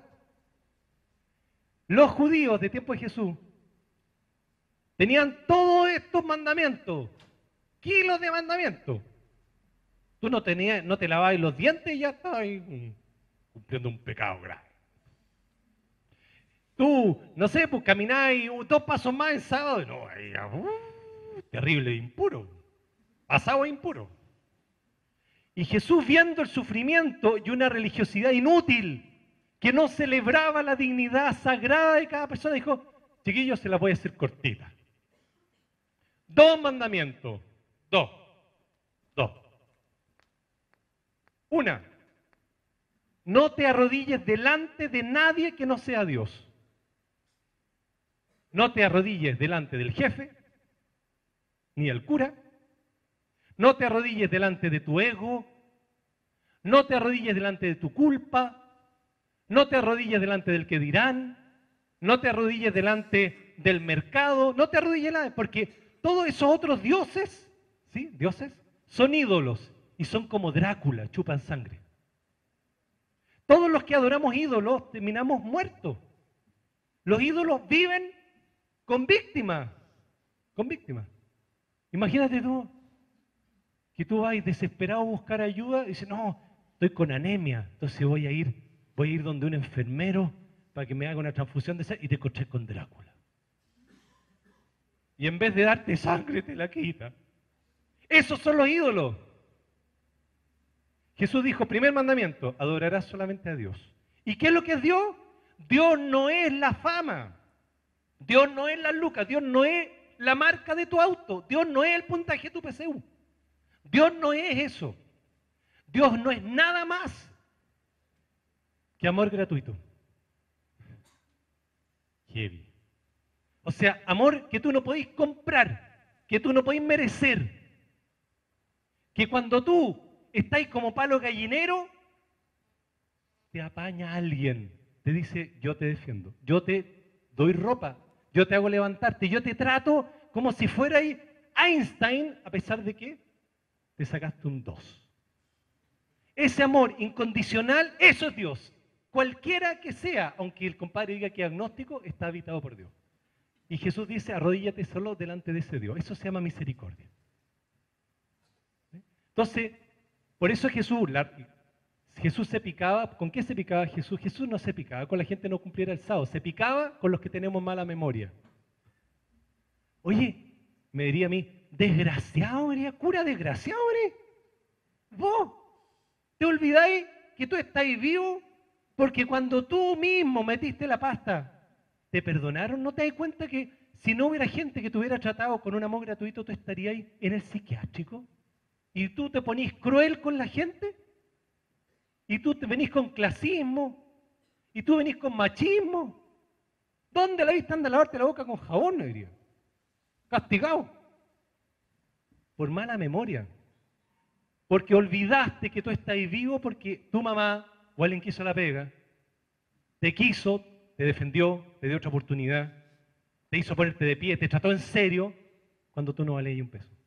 Los judíos de tiempo de Jesús tenían todos estos mandamientos, kilos de mandamientos. Tú no te lavabas los dientes y ya estabas cumpliendo un pecado grave. Tú, no sé, pues caminabas 2 pasos más en sábado, no, ahí, terrible, impuro, pasado e impuro. Y Jesús, viendo el sufrimiento y una religiosidad inútil, que no celebraba la dignidad sagrada de cada persona, dijo, chiquillos, se la voy a hacer cortita. 2 mandamientos, 2. 1, no te arrodilles delante de nadie que no sea Dios. No te arrodilles delante del jefe, ni del cura. No te arrodilles delante de tu ego. No te arrodilles delante de tu culpa. No te arrodilles delante del que dirán. No te arrodilles delante del mercado. No te arrodilles delante, porque todos esos otros dioses, ¿sí? Dioses, son ídolos y son como Drácula, chupan sangre. Todos los que adoramos ídolos terminamos muertos. Los ídolos viven con víctimas. Con víctimas. Imagínate tú que tú vas desesperado a buscar ayuda y dices, no, estoy con anemia, entonces voy a ir donde un enfermero para que me haga una transfusión de sangre y te encontré con Drácula. Y en vez de darte sangre te la quita. Esos son los ídolos. Jesús dijo, primer mandamiento, adorarás solamente a Dios. ¿Y qué es lo que es Dios? Dios no es la fama. Dios no es las lucas. Dios no es la marca de tu auto. Dios no es el puntaje de tu PSU. Dios no es eso. Dios no es nada más que amor gratuito. Heavy. O sea, amor que tú no podés comprar, que tú no podés merecer. Que cuando tú estáis como palo gallinero, te apaña alguien, te dice, yo te defiendo, yo te doy ropa, yo te hago levantarte, yo te trato como si fuera Einstein, a pesar de que te sacaste un 2. Ese amor incondicional, eso es Dios. Cualquiera que sea, aunque el compadre diga que es agnóstico, está habitado por Dios. Y Jesús dice, arrodíllate solo delante de ese Dios. Eso se llama misericordia. Entonces, por eso Jesús se picaba. ¿Con qué se picaba Jesús? Jesús no se picaba con la gente que no cumpliera el sábado. Se picaba con los que tenemos mala memoria. Oye, me diría a mí, desgraciado, diría, cura desgraciado, eres. Vos te olvidáis que tú estáis vivo porque cuando tú mismo metiste la pasta, te perdonaron. ¿No te das cuenta que si no hubiera gente que te hubiera tratado con un amor gratuito, tú estarías ahí en el psiquiátrico? ¿Y tú te ponís cruel con la gente? ¿Y tú te venís con clasismo? ¿Y tú venís con machismo? ¿Dónde la viste anda a lavarte la boca con jabón, no diría? Castigado. Por mala memoria. Porque olvidaste que tú estás vivo porque tu mamá o alguien que hizo la pega, te quiso, te defendió, te dio otra oportunidad, te hizo ponerte de pie, te trató en serio cuando tú no valías un peso.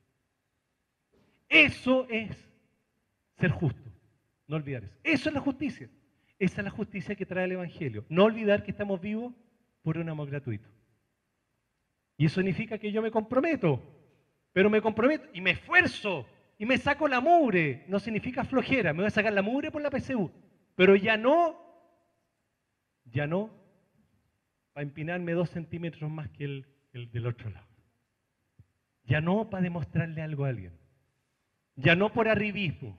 Eso es ser justo, no olvidar eso. Eso es la justicia. Esa es la justicia que trae el Evangelio. No olvidar que estamos vivos por un amor gratuito. Y eso significa que yo me comprometo, pero me comprometo y me esfuerzo y me saco la mugre. No significa flojera, me voy a sacar la mugre por la PSU, pero ya no, para empinarme 2 centímetros más que el del otro lado. Ya no para demostrarle algo a alguien. Ya no por arribismo,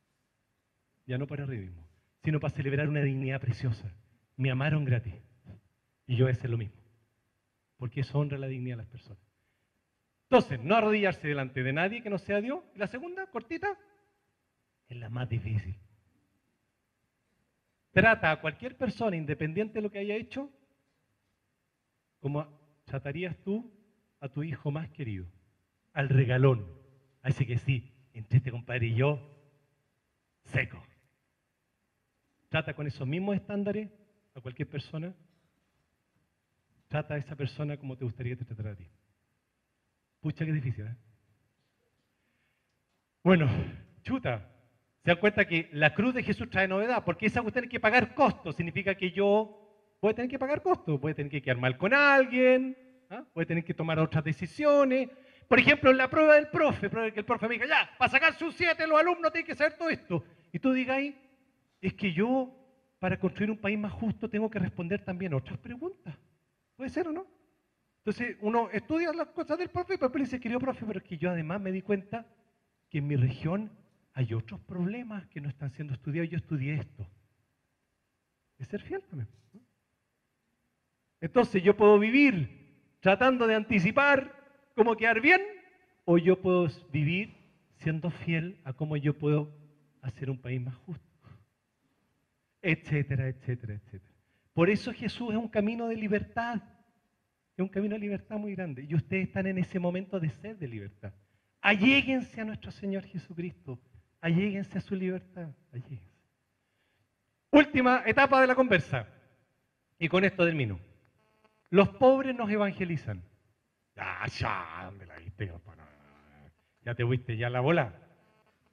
sino para celebrar una dignidad preciosa. Me amaron gratis y yo voy a hacer lo mismo, porque eso honra la dignidad de las personas. Entonces, no arrodillarse delante de nadie que no sea Dios. Y la segunda, cortita, es la más difícil. Trata a cualquier persona, independiente de lo que haya hecho, como tratarías tú a tu hijo más querido, al regalón. Así que sí, entre este compadre y yo, seco. Trata con esos mismos estándares a cualquier persona. Trata a esa persona como te gustaría que te tratara a ti. Pucha, qué difícil, ¿eh? Bueno, chuta. Se dan cuenta que la cruz de Jesús trae novedad, porque esa cuestión hay que pagar costos. Significa que yo voy a tener que pagar costos, voy a tener que quedar mal con alguien, ¿ah? Voy a tener que tomar otras decisiones. Por ejemplo, en la prueba del profe, que el profe me diga, ya, para sacarse un 7 los alumnos tienen que saber todo esto. Y tú digas ahí, es que yo, para construir un país más justo, tengo que responder también otras preguntas. ¿Puede ser o no? Entonces, uno estudia las cosas del profe y después le dice, querido profe, pero es que yo además me di cuenta que en mi región hay otros problemas que no están siendo estudiados y yo estudié esto. Es ser fiel también, ¿no? Entonces, yo puedo vivir tratando de anticipar cómo quedar bien, o yo puedo vivir siendo fiel a cómo yo puedo hacer un país más justo, etcétera, etcétera, etcétera. Por eso Jesús es un camino de libertad, es un camino de libertad muy grande, y ustedes están en ese momento de sed de libertad. Alléguense a nuestro Señor Jesucristo, alléguense a su libertad, alléguense. Última etapa de la conversa, y con esto termino. Los pobres nos evangelizan. ¿Dónde la viste? Ya te fuiste ya la bola.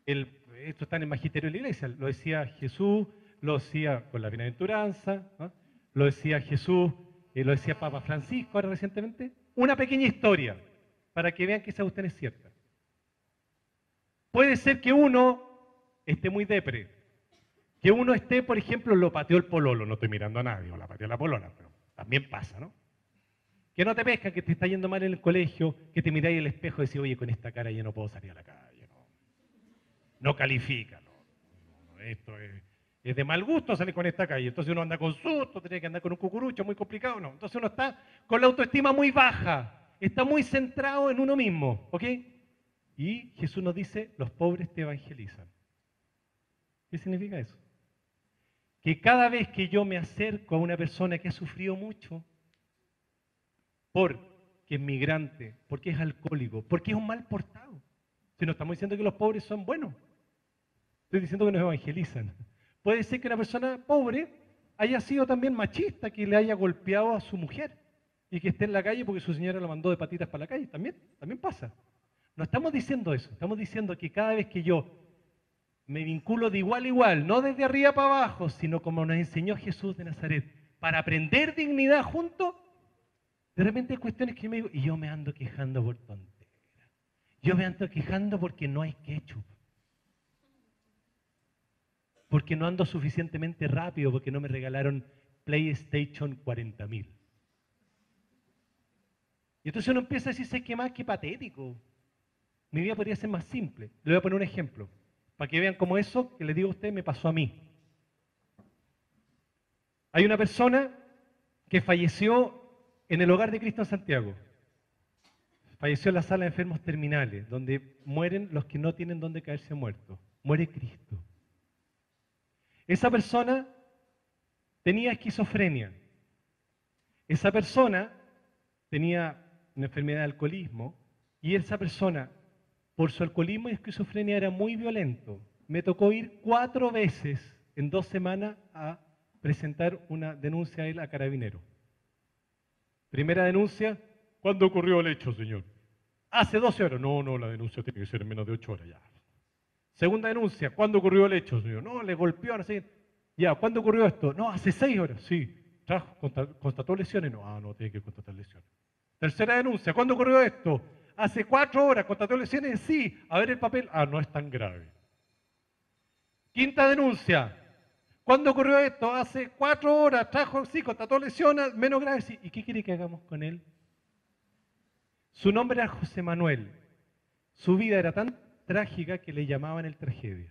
esto está en el magisterio de la iglesia, lo decía Jesús, lo decía con la bienaventuranza, ¿no? Lo decía Jesús, lo decía Papa Francisco ahora recientemente. Una pequeña historia para que vean que esa cuestión es cierta. Puede ser que uno esté muy depre, que uno esté, por ejemplo, lo pateó el pololo, no estoy mirando a nadie, o la pateó la polola, pero también pasa, ¿no? Que no te pesca, que te está yendo mal en el colegio, que te miráis en el espejo y decís, oye, con esta cara ya no puedo salir a la calle, no califica, esto es de mal gusto salir con esta calle, entonces uno anda con susto, tiene que andar con un cucurucho, muy complicado, no, entonces uno está con la autoestima muy baja, está muy centrado en uno mismo, ¿ok? Y Jesús nos dice, los pobres te evangelizan. ¿Qué significa eso? Que cada vez que yo me acerco a una persona que ha sufrido mucho, porque es migrante, porque es alcohólico, porque es un mal portado. Si no estamos diciendo que los pobres son buenos, estoy diciendo que nos evangelizan. Puede ser que una persona pobre haya sido también machista, que le haya golpeado a su mujer y que esté en la calle porque su señora lo mandó de patitas para la calle. También pasa. No estamos diciendo eso, estamos diciendo que cada vez que yo me vinculo de igual a igual, no desde arriba para abajo, sino como nos enseñó Jesús de Nazaret, para aprender dignidad juntos, de repente hay cuestiones que yo me digo, y yo me ando quejando por tonteras. Yo me ando quejando porque no hay ketchup. Porque no ando suficientemente rápido, porque no me regalaron PlayStation 40.000. Y entonces uno empieza a decirse que más que patético. Mi vida podría ser más simple. Le voy a poner un ejemplo, para que vean cómo eso que le digo a usted me pasó a mí. Hay una persona que falleció en el Hogar de Cristo en Santiago. Falleció en la sala de enfermos terminales, donde mueren los que no tienen dónde caerse muertos. Muere Cristo. Esa persona tenía esquizofrenia. Esa persona tenía una enfermedad de alcoholismo y esa persona, por su alcoholismo y esquizofrenia, era muy violento. Me tocó ir 4 veces en 2 semanas a presentar una denuncia a él a Carabineros. Primera denuncia, ¿cuándo ocurrió el hecho, señor? Hace 12 horas. No, la denuncia tiene que ser en menos de 8 horas ya. Segunda denuncia, ¿cuándo ocurrió el hecho, señor? No, le golpeó, no sé. Ya, ¿cuándo ocurrió esto? No, hace 6 horas. Sí. ¿Constató lesiones? No, tiene que constatar lesiones. Tercera denuncia, ¿cuándo ocurrió esto? Hace 4 horas, ¿constató lesiones? Sí. A ver el papel. No es tan grave. Quinta denuncia, ¿cuándo ocurrió esto? Hace 4 horas, sí, constató lesiones, menos graves. Sí. ¿Y qué quiere que hagamos con él? Su nombre era José Manuel. Su vida era tan trágica que le llamaban el tragedia.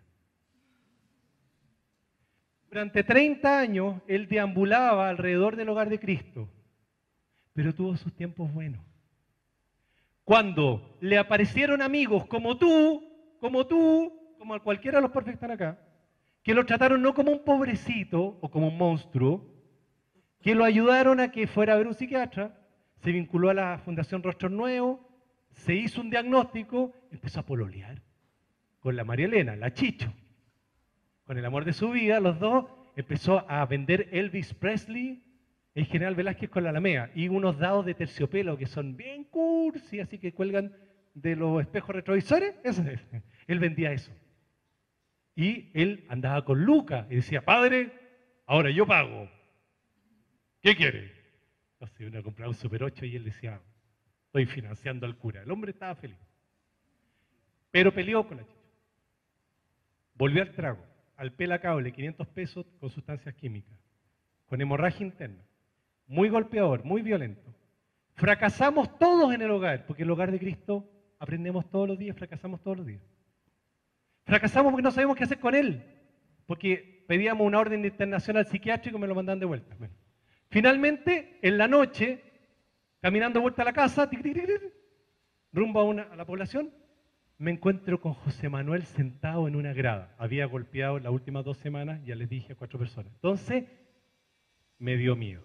Durante 30 años él deambulaba alrededor del Hogar de Cristo, pero tuvo sus tiempos buenos. Cuando le aparecieron amigos como tú, como a cualquiera de los perfectos que están acá, que lo trataron no como un pobrecito o como un monstruo, que lo ayudaron a que fuera a ver un psiquiatra, se vinculó a la Fundación Rostros Nuevos, se hizo un diagnóstico, empezó a pololear con la María Elena, la Chicho. Con el amor de su vida, los dos, empezó a vender Elvis Presley, el General Velázquez con la Alameda, y unos dados de terciopelo que son bien cursi, así que cuelgan de los espejos retrovisores. Eso es. Él vendía eso. Y él andaba con Luca y decía, padre, ahora yo pago. ¿Qué quiere? Entonces uno compraba un Super 8 y él decía, estoy financiando al cura. El hombre estaba feliz. Pero peleó con la Chicho. Volvió al trago, al pelacable, 500 pesos con sustancias químicas, con hemorragia interna. Muy golpeador, muy violento. Fracasamos todos en el hogar, porque el Hogar de Cristo aprendemos todos los días, fracasamos todos los días. Fracasamos porque no sabemos qué hacer con él, porque pedíamos una orden de internación al psiquiátrico y me lo mandaban de vuelta. Bueno. Finalmente, en la noche, caminando de vuelta a la casa, rumbo a la población, me encuentro con José Manuel sentado en una grada. Había golpeado las últimas 2 semanas, ya les dije a 4 personas. Entonces, me dio miedo.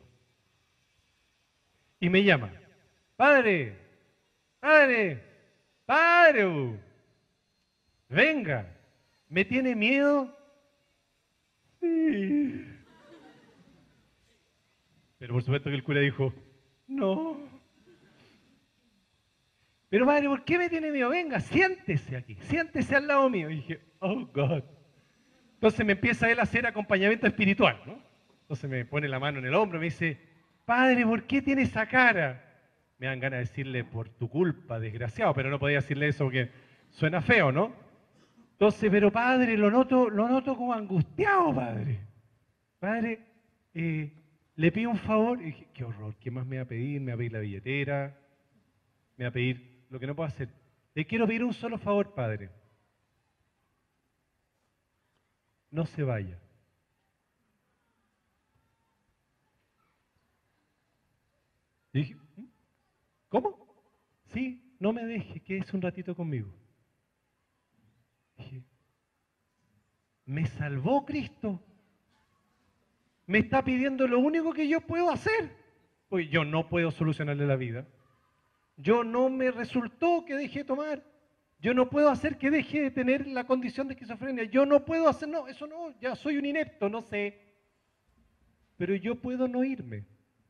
Y me llama, padre, venga, ¿me tiene miedo? Sí. Pero por supuesto que el cura dijo, no. pero padre, ¿por qué me tiene miedo? Venga, siéntese aquí, siéntese al lado mío. Y dije, oh God. Entonces me empieza él a hacer acompañamiento espiritual, ¿no? Entonces me pone la mano en el hombro y me dice, padre, ¿por qué tiene esa cara? Me dan ganas de decirle, por tu culpa, desgraciado, pero no podía decirle eso porque suena feo, ¿no? Entonces, pero padre, lo noto como angustiado, padre. Padre, le pido un favor. Y dije, qué horror, ¿qué más me va a pedir? Me va a pedir la billetera, me va a pedir lo que no puedo hacer. Le quiero pedir un solo favor, padre. No se vaya. Y dije, ¿cómo? Sí, no me deje, quédese un ratito conmigo. Dije, me salvó Cristo. Me está pidiendo lo único que yo puedo hacer. Pues yo no puedo solucionarle la vida. Yo no me resultó que deje de tomar. Yo no puedo hacer que deje de tener la condición de esquizofrenia. Yo no puedo hacer, no, eso no, ya soy un inepto, no sé. Pero yo puedo no irme.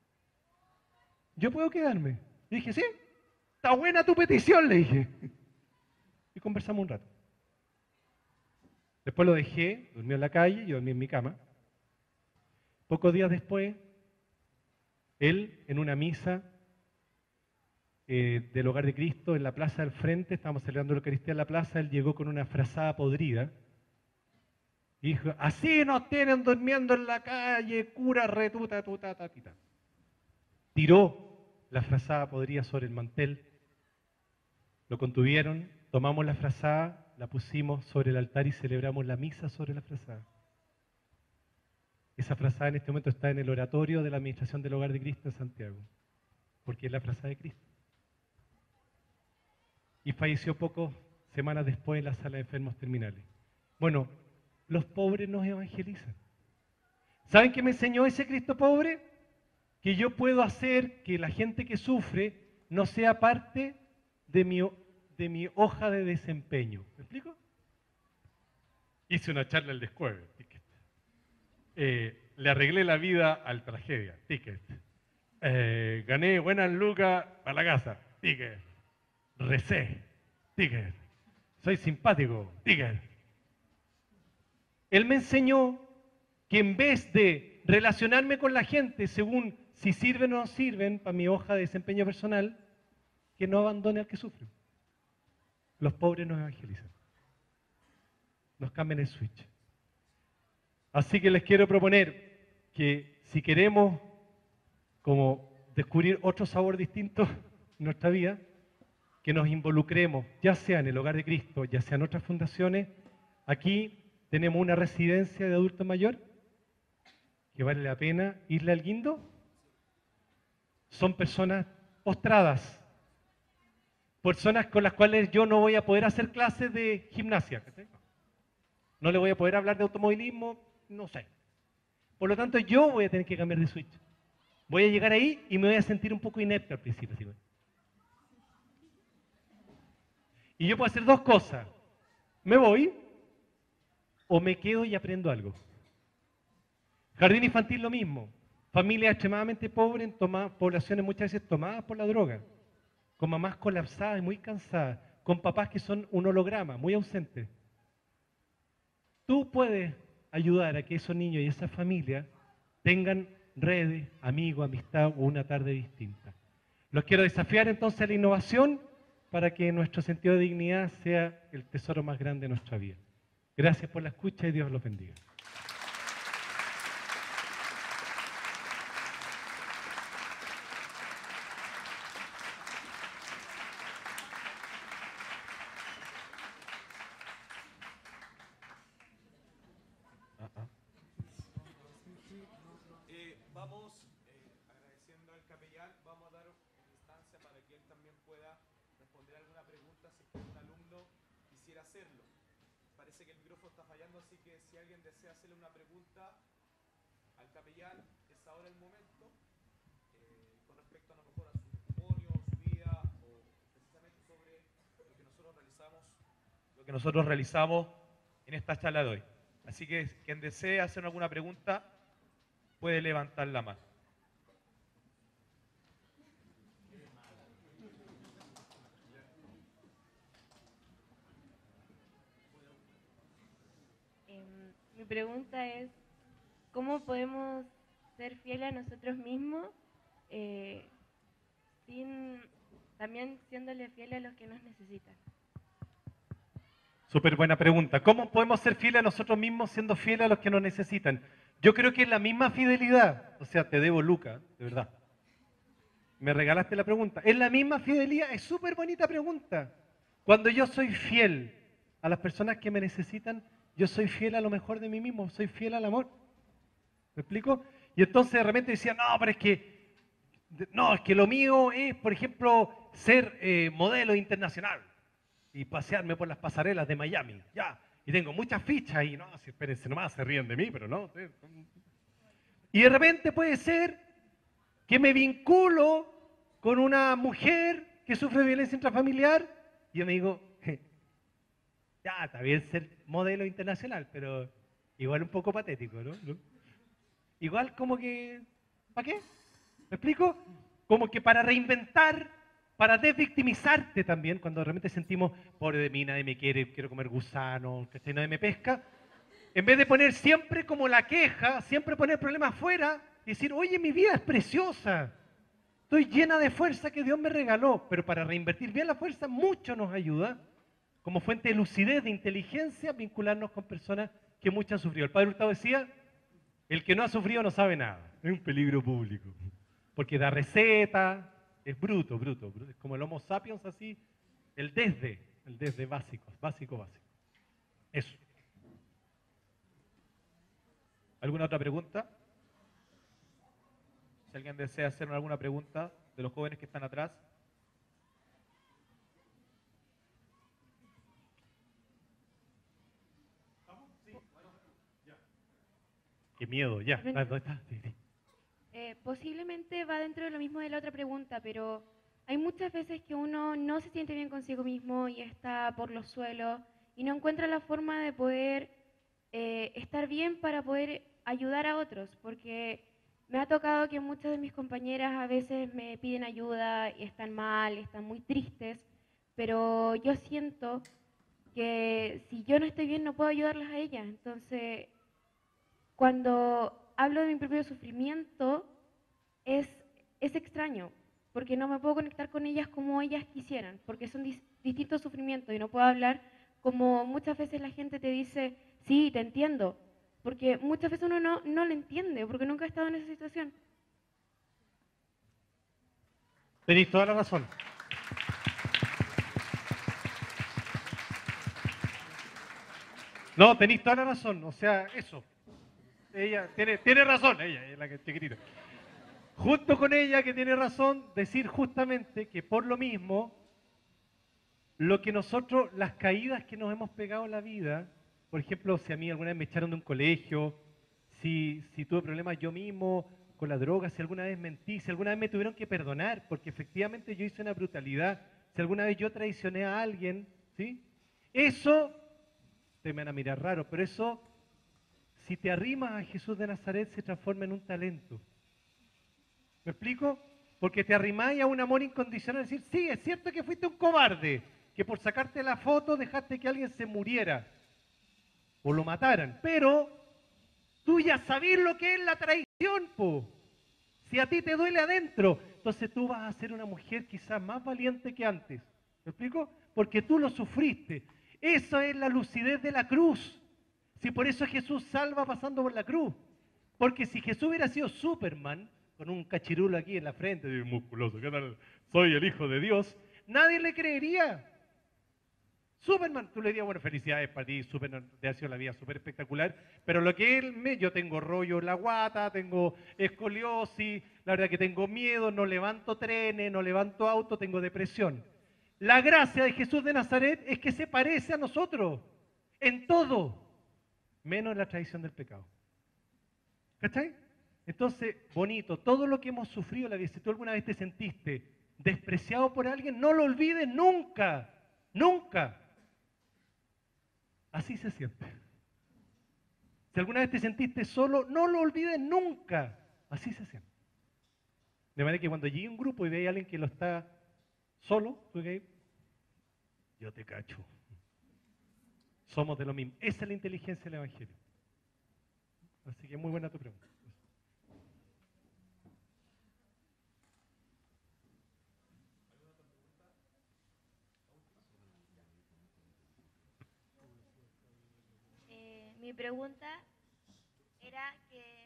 Yo puedo quedarme. Y dije, sí, está buena tu petición, le dije. Y conversamos un rato. Después lo dejé, durmió en la calle, yo dormí en mi cama. Pocos días después, él en una misa del Hogar de Cristo en la plaza del frente, estábamos celebrando la Eucaristía en la plaza, él llegó con una frazada podrida y dijo, así nos tienen durmiendo en la calle, cura retuta, tuta, tatita. Tiró la frazada podrida sobre el mantel, lo contuvieron, tomamos la frazada, la pusimos sobre el altar y celebramos la misa sobre la frazada. Esa frazada en este momento está en el oratorio de la Administración del Hogar de Cristo en Santiago, porque es la frazada de Cristo. Y falleció pocas semanas después en la sala de enfermos terminales. Bueno, los pobres nos evangelizan. ¿Saben qué me enseñó ese Cristo pobre? Que yo puedo hacer que la gente que sufre no sea parte de mi hoja de desempeño. ¿Me explico? Hice una charla al descueve, ticket. Le arreglé la vida al tragedia, ticket. Gané buenas lucas para la casa, ticket. Recé, ticket. Soy simpático, ticket. Él me enseñó que en vez de relacionarme con la gente según si sirven o no sirven para mi hoja de desempeño personal, que no abandone al que sufre. Los pobres nos evangelizan. Nos cambian el switch. Así que les quiero proponer que si queremos como descubrir otro sabor distinto en nuestra vida, que nos involucremos, ya sea en el Hogar de Cristo, ya sea en otras fundaciones. Aquí tenemos una residencia de adulto mayor que vale la pena irle al guindo. Son personas postradas, personas con las cuales yo no voy a poder hacer clases de gimnasia. No le voy a poder hablar de automovilismo, no sé. Por lo tanto, yo voy a tener que cambiar de switch. Voy a llegar ahí y me voy a sentir un poco inepto al principio. ¿Sí? Y yo puedo hacer dos cosas. Me voy o me quedo y aprendo algo. Jardín infantil lo mismo. Familias extremadamente pobres, poblaciones muchas veces tomadas por la droga, con mamás colapsadas y muy cansadas, con papás que son un holograma, muy ausentes. Tú puedes ayudar a que esos niños y esas familias tengan redes, amigos, amistad o una tarde distinta. Los quiero desafiar entonces a la innovación para que nuestro sentido de dignidad sea el tesoro más grande de nuestra vida. Gracias por la escucha y Dios los bendiga. Vamos agradeciendo al capellán, vamos a dar instancia para que él también pueda responder alguna pregunta si algún alumno quisiera hacerlo. Parece que el micrófono está fallando, así que si alguien desea hacerle una pregunta al capellán, es ahora el momento, con respecto a lo mejor a su testimonio, su vida, o precisamente sobre lo que nosotros realizamos en esta charla de hoy. Así que quien desee hacer alguna pregunta puede levantar la mano. Mi pregunta es, ¿cómo podemos ser fieles a nosotros mismos también siéndole fieles a los que nos necesitan? Súper buena pregunta. ¿Cómo podemos ser fieles a nosotros mismos siendo fieles a los que nos necesitan? Yo creo que es la misma fidelidad. O sea, te debo, Luca, de verdad. Me regalaste la pregunta. Es la misma fidelidad, es súper bonita pregunta. Cuando yo soy fiel a las personas que me necesitan, yo soy fiel a lo mejor de mí mismo, soy fiel al amor. ¿Me explico? Y entonces de repente decía, no, pero es que lo mío es, por ejemplo, ser modelo internacional y pasearme por las pasarelas de Miami, ya. Y tengo muchas fichas y no, si espérense nomás, se ríen de mí, pero no. Y de repente puede ser que me vinculo con una mujer que sufre violencia intrafamiliar y yo me digo, ya, está bien ser modelo internacional, pero igual un poco patético, ¿no? Igual como que, ¿para qué? ¿Me explico? Como que para reinventar, para desvictimizarte también, cuando realmente sentimos, pobre de mí, nadie me quiere, quiero comer gusano, que nadie me pesca, en vez de poner siempre como la queja, siempre poner problemas afuera y decir, oye, mi vida es preciosa, estoy llena de fuerza que Dios me regaló, pero para reinvertir bien la fuerza mucho nos ayuda, como fuente de lucidez, de inteligencia, vincularnos con personas que mucho han sufrido. El padre Hurtado decía, el que no ha sufrido no sabe nada, es un peligro público, porque da receta, es bruto, es como el Homo sapiens así, el desde básico. Eso. ¿Alguna otra pregunta? Si alguien desea hacer alguna pregunta de los jóvenes que están atrás. Qué miedo, ya. ¿Dónde está? Sí. Posiblemente va dentro de lo mismo de la otra pregunta, pero hay muchas veces que uno no se siente bien consigo mismo y está por los suelos y no encuentra la forma de poder estar bien para poder ayudar a otros, porque me ha tocado que muchas de mis compañeras a veces me piden ayuda y están mal, están muy tristes, pero yo siento que si yo no estoy bien no puedo ayudarlas a ellas. Entonces, cuando hablo de mi propio sufrimiento, es extraño, porque no me puedo conectar con ellas como ellas quisieran, porque son distintos sufrimientos y no puedo hablar como muchas veces la gente te dice, sí, te entiendo, porque muchas veces uno no lo entiende, porque nunca ha estado en esa situación. Tenéis toda la razón. No, tenéis toda la razón, o sea, eso. Ella tiene razón, ella es la que es chiquitita. Junto con ella, que tiene razón, decir justamente que por lo mismo, lo que nosotros, las caídas que nos hemos pegado en la vida, por ejemplo, si a mí alguna vez me echaron de un colegio, si tuve problemas yo mismo con la droga, si alguna vez mentí, si alguna vez me tuvieron que perdonar, porque efectivamente yo hice una brutalidad, si alguna vez yo traicioné a alguien, ¿sí? Eso, te me van a mirar raro, pero eso, si te arrimas a Jesús de Nazaret, se transforma en un talento. ¿Me explico? Porque te arrimáis a un amor incondicional, decir, sí, es cierto que fuiste un cobarde, que por sacarte la foto dejaste que alguien se muriera o lo mataran, pero tú ya sabés lo que es la traición, po. Si a ti te duele adentro, entonces tú vas a ser una mujer quizás más valiente que antes. ¿Me explico? Porque tú lo sufriste. Eso es la lucidez de la cruz. Si por eso Jesús salva pasando por la cruz. Porque si Jesús hubiera sido Superman, con un cachirulo aquí en la frente, musculoso, ¿qué tal? Soy el Hijo de Dios, nadie le creería. Superman, tú le dirías, bueno, felicidades para ti, Superman, te ha sido la vida súper espectacular, pero lo que yo tengo rollo en la guata, tengo escoliosis, la verdad que tengo miedo, no levanto trenes, no levanto auto, tengo depresión. La gracia de Jesús de Nazaret es que se parece a nosotros, en todo, menos en la traición del pecado. ¿Cachai? Entonces, bonito, todo lo que hemos sufrido en la vida, si tú alguna vez te sentiste despreciado por alguien, no lo olvides nunca, nunca. Así se siente. Si alguna vez te sentiste solo, no lo olvides nunca. Así se siente. De manera que cuando llegue un grupo y ve a alguien que lo está solo, tú digas, yo te cacho. Somos de lo mismo. Esa es la inteligencia del Evangelio. Así que muy buena tu pregunta. Mi pregunta era que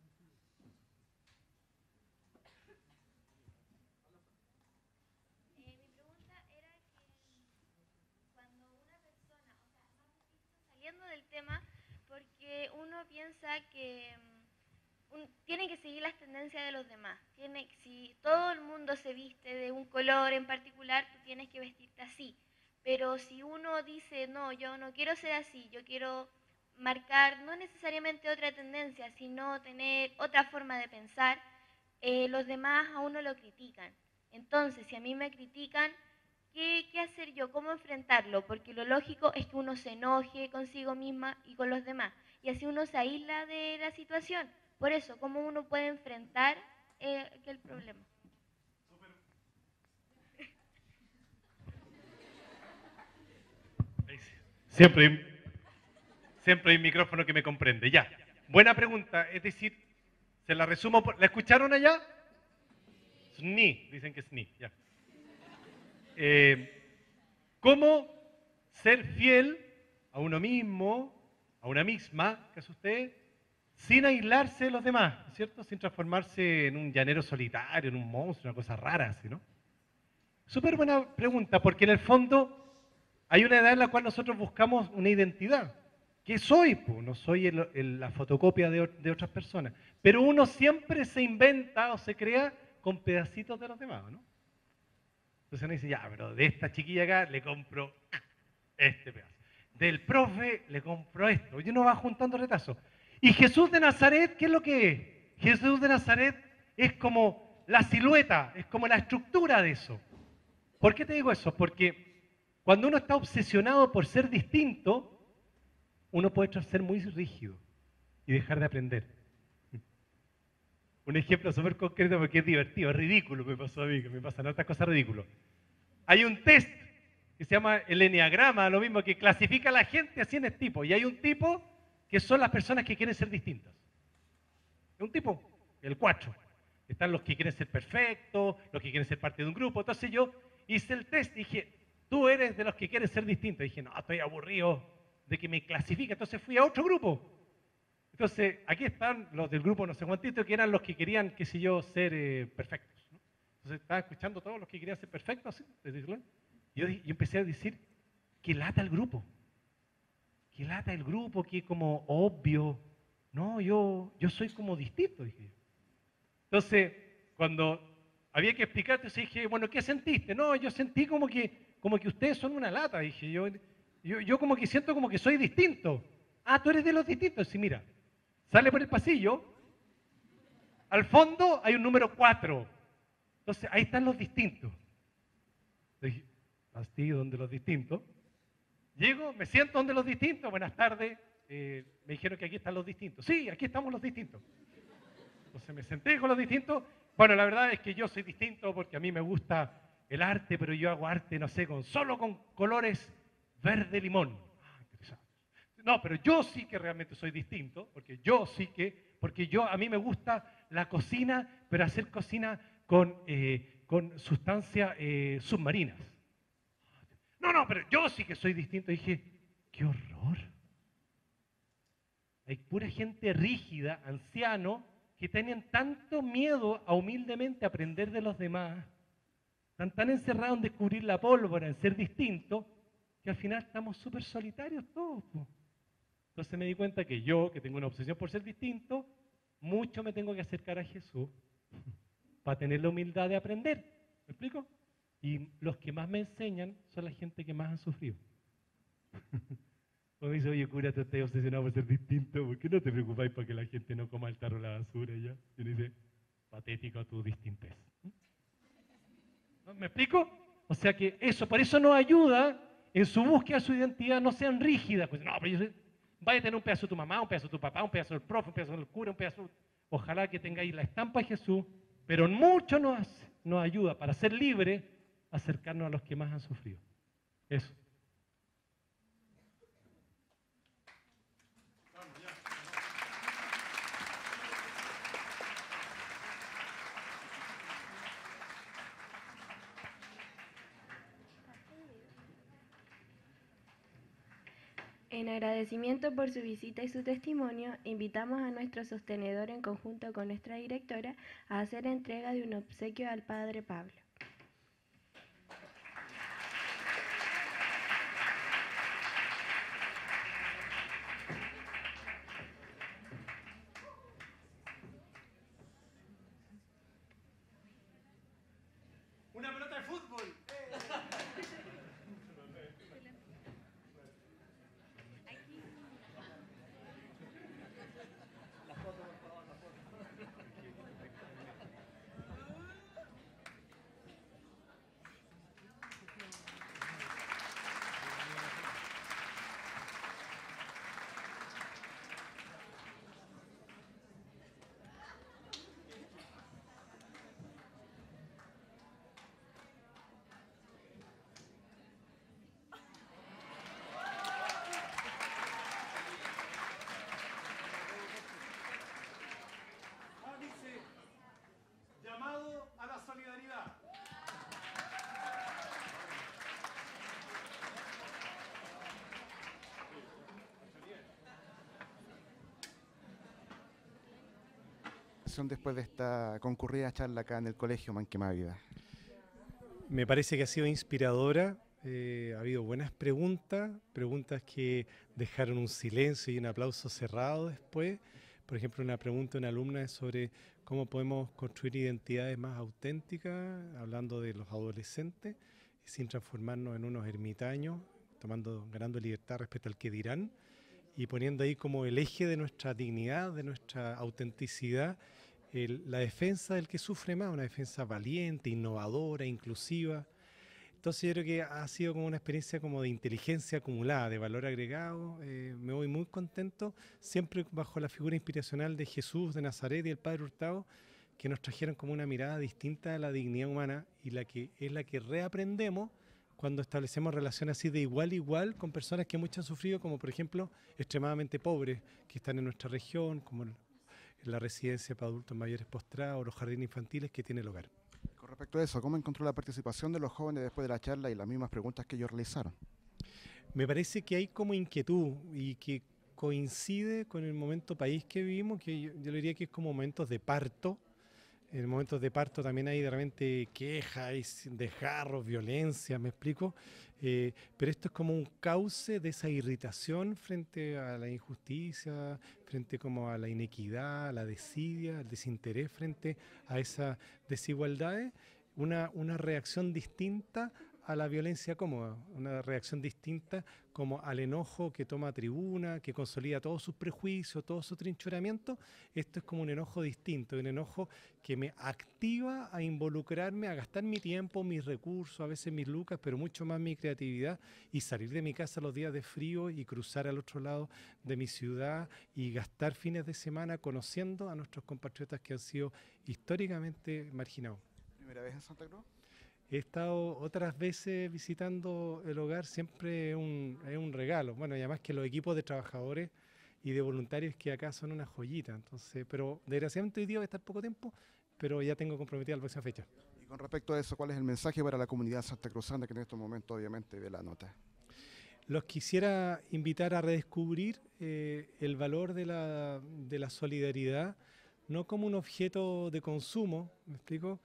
cuando una persona, o sea, saliendo del tema, porque uno piensa que tiene que seguir las tendencias de los demás. Si todo el mundo se viste de un color en particular, tú tienes que vestirte así. Pero si uno dice, no, yo no quiero ser así, yo quiero marcar no necesariamente otra tendencia, sino tener otra forma de pensar, los demás a uno lo critican. Entonces, si a mí me critican, ¿qué hacer yo? ¿Cómo enfrentarlo? Porque lo lógico es que uno se enoje consigo misma y con los demás. Y así uno se aísla de la situación. Por eso, ¿cómo uno puede enfrentar el problema? Siempre hay un micrófono que me comprende. Ya. Buena pregunta. Es decir, se la resumo. ¿La escucharon allá? SNI. Dicen que es SNI. Ya. ¿Cómo ser fiel a uno mismo, a una misma, que es usted, sin aislarse de los demás, ¿cierto? Sin transformarse en un llanero solitario, en un monstruo, una cosa rara así, ¿no? Súper buena pregunta, porque en el fondo hay una edad en la cual nosotros buscamos una identidad. ¿Qué soy? Pues no soy la fotocopia de otras personas. Pero uno siempre se inventa o se crea con pedacitos de los demás, ¿no? Entonces uno dice, ya, pero de esta chiquilla acá le compro este pedazo. Del profe le compro esto. Y uno va juntando retazos. ¿Y Jesús de Nazaret qué es lo que es? Jesús de Nazaret es como la silueta, es como la estructura de eso. ¿Por qué te digo eso? Porque cuando uno está obsesionado por ser distinto, uno puede ser muy rígido y dejar de aprender. Un ejemplo súper concreto porque es divertido, es ridículo, me pasó a mí, que me pasan otras cosas ridículas. Hay un test que se llama el Enneagrama, lo mismo, que clasifica a la gente así en tipos. Y hay un tipo que son las personas que quieren ser distintas. Es un tipo, el 4. Están los que quieren ser perfectos, los que quieren ser parte de un grupo. Entonces yo hice el test y dije, tú eres de los que quieren ser distintos. Y dije, no, estoy aburrido de que me clasifique. Entonces fui a otro grupo. Entonces, aquí están los del grupo no sé cuántito, que eran los que querían, qué sé yo, ser perfectos, ¿no? Entonces estaba escuchando todos los que querían ser perfectos, ¿sí? Y yo empecé a decir, que lata el grupo. Que lata el grupo, que como obvio. No, yo soy como distinto, dije. Entonces, cuando había que explicar, entonces dije, bueno, ¿qué sentiste? No, yo sentí como que ustedes son una lata, dije. Yo como que siento como que soy distinto. Ah, tú eres de los distintos. Sí, mira, sale por el pasillo, al fondo hay un número 4. Entonces, ahí están los distintos. Dije, ¿así donde los distintos? Llego, me siento donde los distintos, buenas tardes, me dijeron que aquí están los distintos. Sí, aquí estamos los distintos. Entonces me senté con los distintos. Bueno, la verdad es que yo soy distinto porque a mí me gusta el arte, pero yo hago arte, no sé, solo con colores verde limón. No, pero yo sí que realmente soy distinto, porque a mí me gusta la cocina, pero hacer cocina con sustancias submarinas. No, pero yo sí que soy distinto. Dije, qué horror. Hay pura gente rígida, anciano, que tienen tanto miedo a humildemente aprender de los demás, están tan encerrados en descubrir la pólvora, en ser distintos, que al final estamos súper solitarios todos. Entonces me di cuenta que yo, que tengo una obsesión por ser distinto, mucho me tengo que acercar a Jesús para tener la humildad de aprender. ¿Me explico? Y los que más me enseñan son la gente que más han sufrido. Cuando me dice, oye, cura, tú estás obsesionado por ser distinto, ¿por qué no te preocupáis para que la gente no coma el tarro de la basura ya? Y uno dice, patético tu distintez. ¿No? ¿Me explico? O sea que eso, por eso nos ayuda en su búsqueda de su identidad, no sean rígidas. Pues no, pero yo vaya a tener un pedazo de tu mamá, un pedazo de tu papá, un pedazo del profe, un pedazo del cura, un pedazo... Ojalá que tengáis la estampa de Jesús, pero mucho nos ayuda para ser libres, acercarnos a los que más han sufrido. Eso. En agradecimiento por su visita y su testimonio, invitamos a nuestro sostenedor en conjunto con nuestra directora a hacer entrega de un obsequio al Padre Pablo. Una pelota de fútbol. Dice, llamado a la solidaridad. Después de esta concurrida charla acá en el Colegio Manquemávida. Me parece que ha sido inspiradora, ha habido buenas preguntas, preguntas que dejaron un silencio y un aplauso cerrado después. Por ejemplo, una pregunta de una alumna es sobre cómo podemos construir identidades más auténticas, hablando de los adolescentes, sin transformarnos en unos ermitaños, ganando libertad respecto al que dirán, y poniendo ahí como el eje de nuestra dignidad, de nuestra autenticidad, la defensa del que sufre más, una defensa valiente, innovadora, inclusiva. Entonces yo creo que ha sido como una experiencia como de inteligencia acumulada, de valor agregado. Me voy muy contento, siempre bajo la figura inspiracional de Jesús de Nazaret y el Padre Hurtado, que nos trajeron como una mirada distinta a la dignidad humana y es la que reaprendemos cuando establecemos relaciones así de igual a igual con personas que mucho han sufrido, como por ejemplo extremadamente pobres que están en nuestra región, como en la residencia para adultos mayores postrados, los jardines infantiles que tiene el hogar. Con respecto a eso, ¿cómo encontró la participación de los jóvenes después de la charla y las mismas preguntas que ellos realizaron? Me parece que hay como inquietud y que coincide con el momento país que vivimos, que yo le diría que es como momentos de parto. En momentos de parto también hay de repente quejas, hay desgarros, violencia, ¿me explico? Pero esto es como un cauce de esa irritación frente a la injusticia, frente como a la inequidad, a la desidia, al desinterés frente a esas desigualdades, una reacción distinta a la violencia cómoda, una reacción distinta como al enojo que toma tribuna, que consolida todos sus prejuicios, todo su trinchuramiento. Esto es como un enojo distinto, un enojo que me activa a involucrarme, a gastar mi tiempo, mis recursos, a veces mis lucas, pero mucho más mi creatividad, y salir de mi casa los días de frío y cruzar al otro lado de mi ciudad y gastar fines de semana conociendo a nuestros compatriotas que han sido históricamente marginados. ¿Primera vez en Santa Cruz? He estado otras veces visitando el hogar, siempre es un regalo. Bueno, y además que los equipos de trabajadores y de voluntarios que acá son una joyita. Entonces, pero desgraciadamente hoy día voy a estar poco tiempo, pero ya tengo comprometida la próxima fecha. Y con respecto a eso, ¿cuál es el mensaje para la comunidad santacruzana que en estos momentos obviamente ve la nota? Los quisiera invitar a redescubrir el valor de la solidaridad, no como un objeto de consumo, ¿me explico?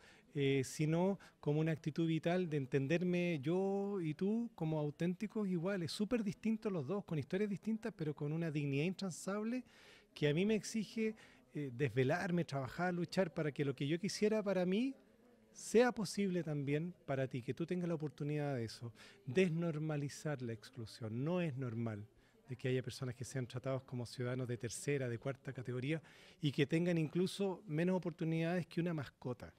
Sino como una actitud vital de entenderme yo y tú como auténticos iguales, súper distintos los dos, con historias distintas, pero con una dignidad intransable que a mí me exige desvelarme, trabajar, luchar para que lo que yo quisiera para mí sea posible también para ti, que tú tengas la oportunidad de eso. Desnormalizar la exclusión, no es normal de que haya personas que sean tratados como ciudadanos de tercera, de cuarta categoría y que tengan incluso menos oportunidades que una mascota.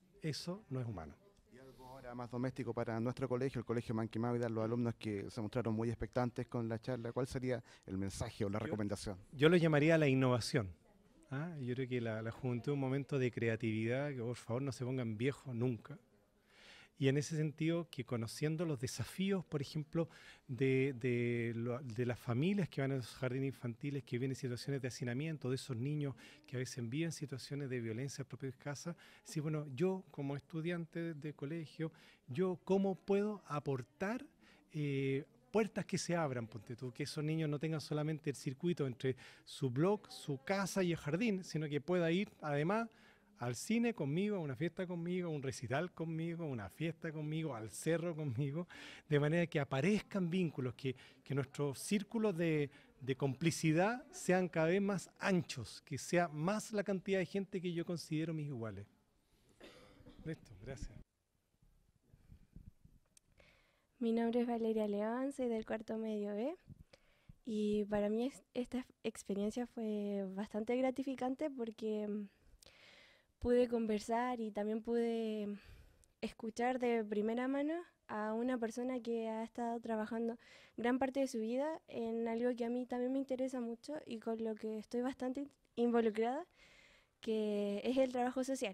Eso no es humano. Y algo ahora más doméstico para nuestro colegio, el Colegio Manquemávida, los alumnos que se mostraron muy expectantes con la charla, ¿cuál sería el mensaje o la recomendación? Yo lo llamaría la innovación. ¿Ah? Yo creo que la juventud es un momento de creatividad, que por favor no se pongan viejos nunca. Y en ese sentido, que conociendo los desafíos, por ejemplo, de las familias que van a los jardines infantiles, que viven en situaciones de hacinamiento, de esos niños que a veces viven situaciones de violencia en propias casas, sí, bueno, yo como estudiante de colegio, yo cómo puedo aportar puertas que se abran, ponte tú, que esos niños no tengan solamente el circuito entre su blog, su casa y el jardín, sino que pueda ir además al cine conmigo, a una fiesta conmigo, a un recital conmigo, a una fiesta conmigo, al cerro conmigo, de manera que aparezcan vínculos, que nuestros círculos de complicidad sean cada vez más anchos, que sea más la cantidad de gente que yo considero mis iguales. Listo, gracias. Mi nombre es Valeria León, soy del cuarto medio B y para mí esta experiencia fue bastante gratificante porque pude conversar y también pude escuchar de primera mano a una persona que ha estado trabajando gran parte de su vida en algo que a mí también me interesa mucho y con lo que estoy bastante involucrada, que es el trabajo social.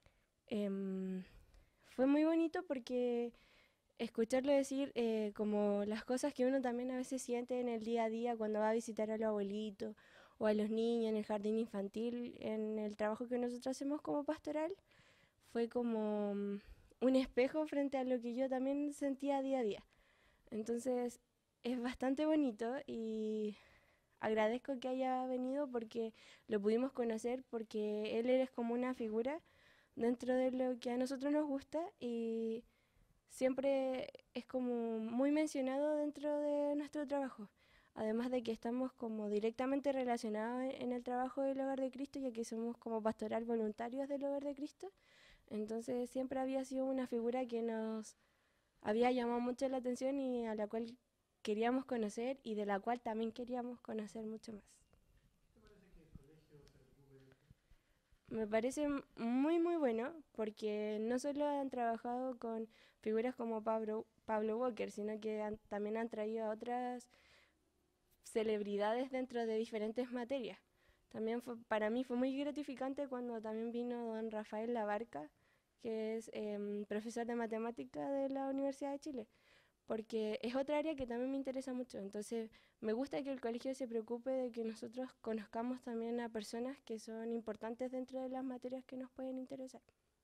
Fue muy bonito porque escucharlo decir como las cosas que uno también a veces siente en el día a día cuando va a visitar a los abuelitos o a los niños en el jardín infantil, en el trabajo que nosotros hacemos como pastoral, fue como un espejo frente a lo que yo también sentía día a día. Entonces es bastante bonito y agradezco que haya venido porque lo pudimos conocer, porque él es como una figura dentro de lo que a nosotros nos gusta y siempre es como muy mencionado dentro de nuestro trabajo. Además de que estamos como directamente relacionados en el trabajo del Hogar de Cristo, ya que somos como pastoral voluntarios del Hogar de Cristo. Entonces siempre había sido una figura que nos había llamado mucho la atención y a la cual queríamos conocer y de la cual también queríamos conocer mucho más. Me parece muy muy bueno porque no solo han trabajado con figuras como Pablo Walker, sino que también han traído a otras celebridades dentro de diferentes materias. También para mí fue muy gratificante cuando también vino don Rafael Labarca, que es profesor de matemática de la Universidad de Chile, porque es otra área que también me interesa mucho. Entonces me gusta que el colegio se preocupe de que nosotros conozcamos también a personas que son importantes dentro de las materias que nos pueden interesar.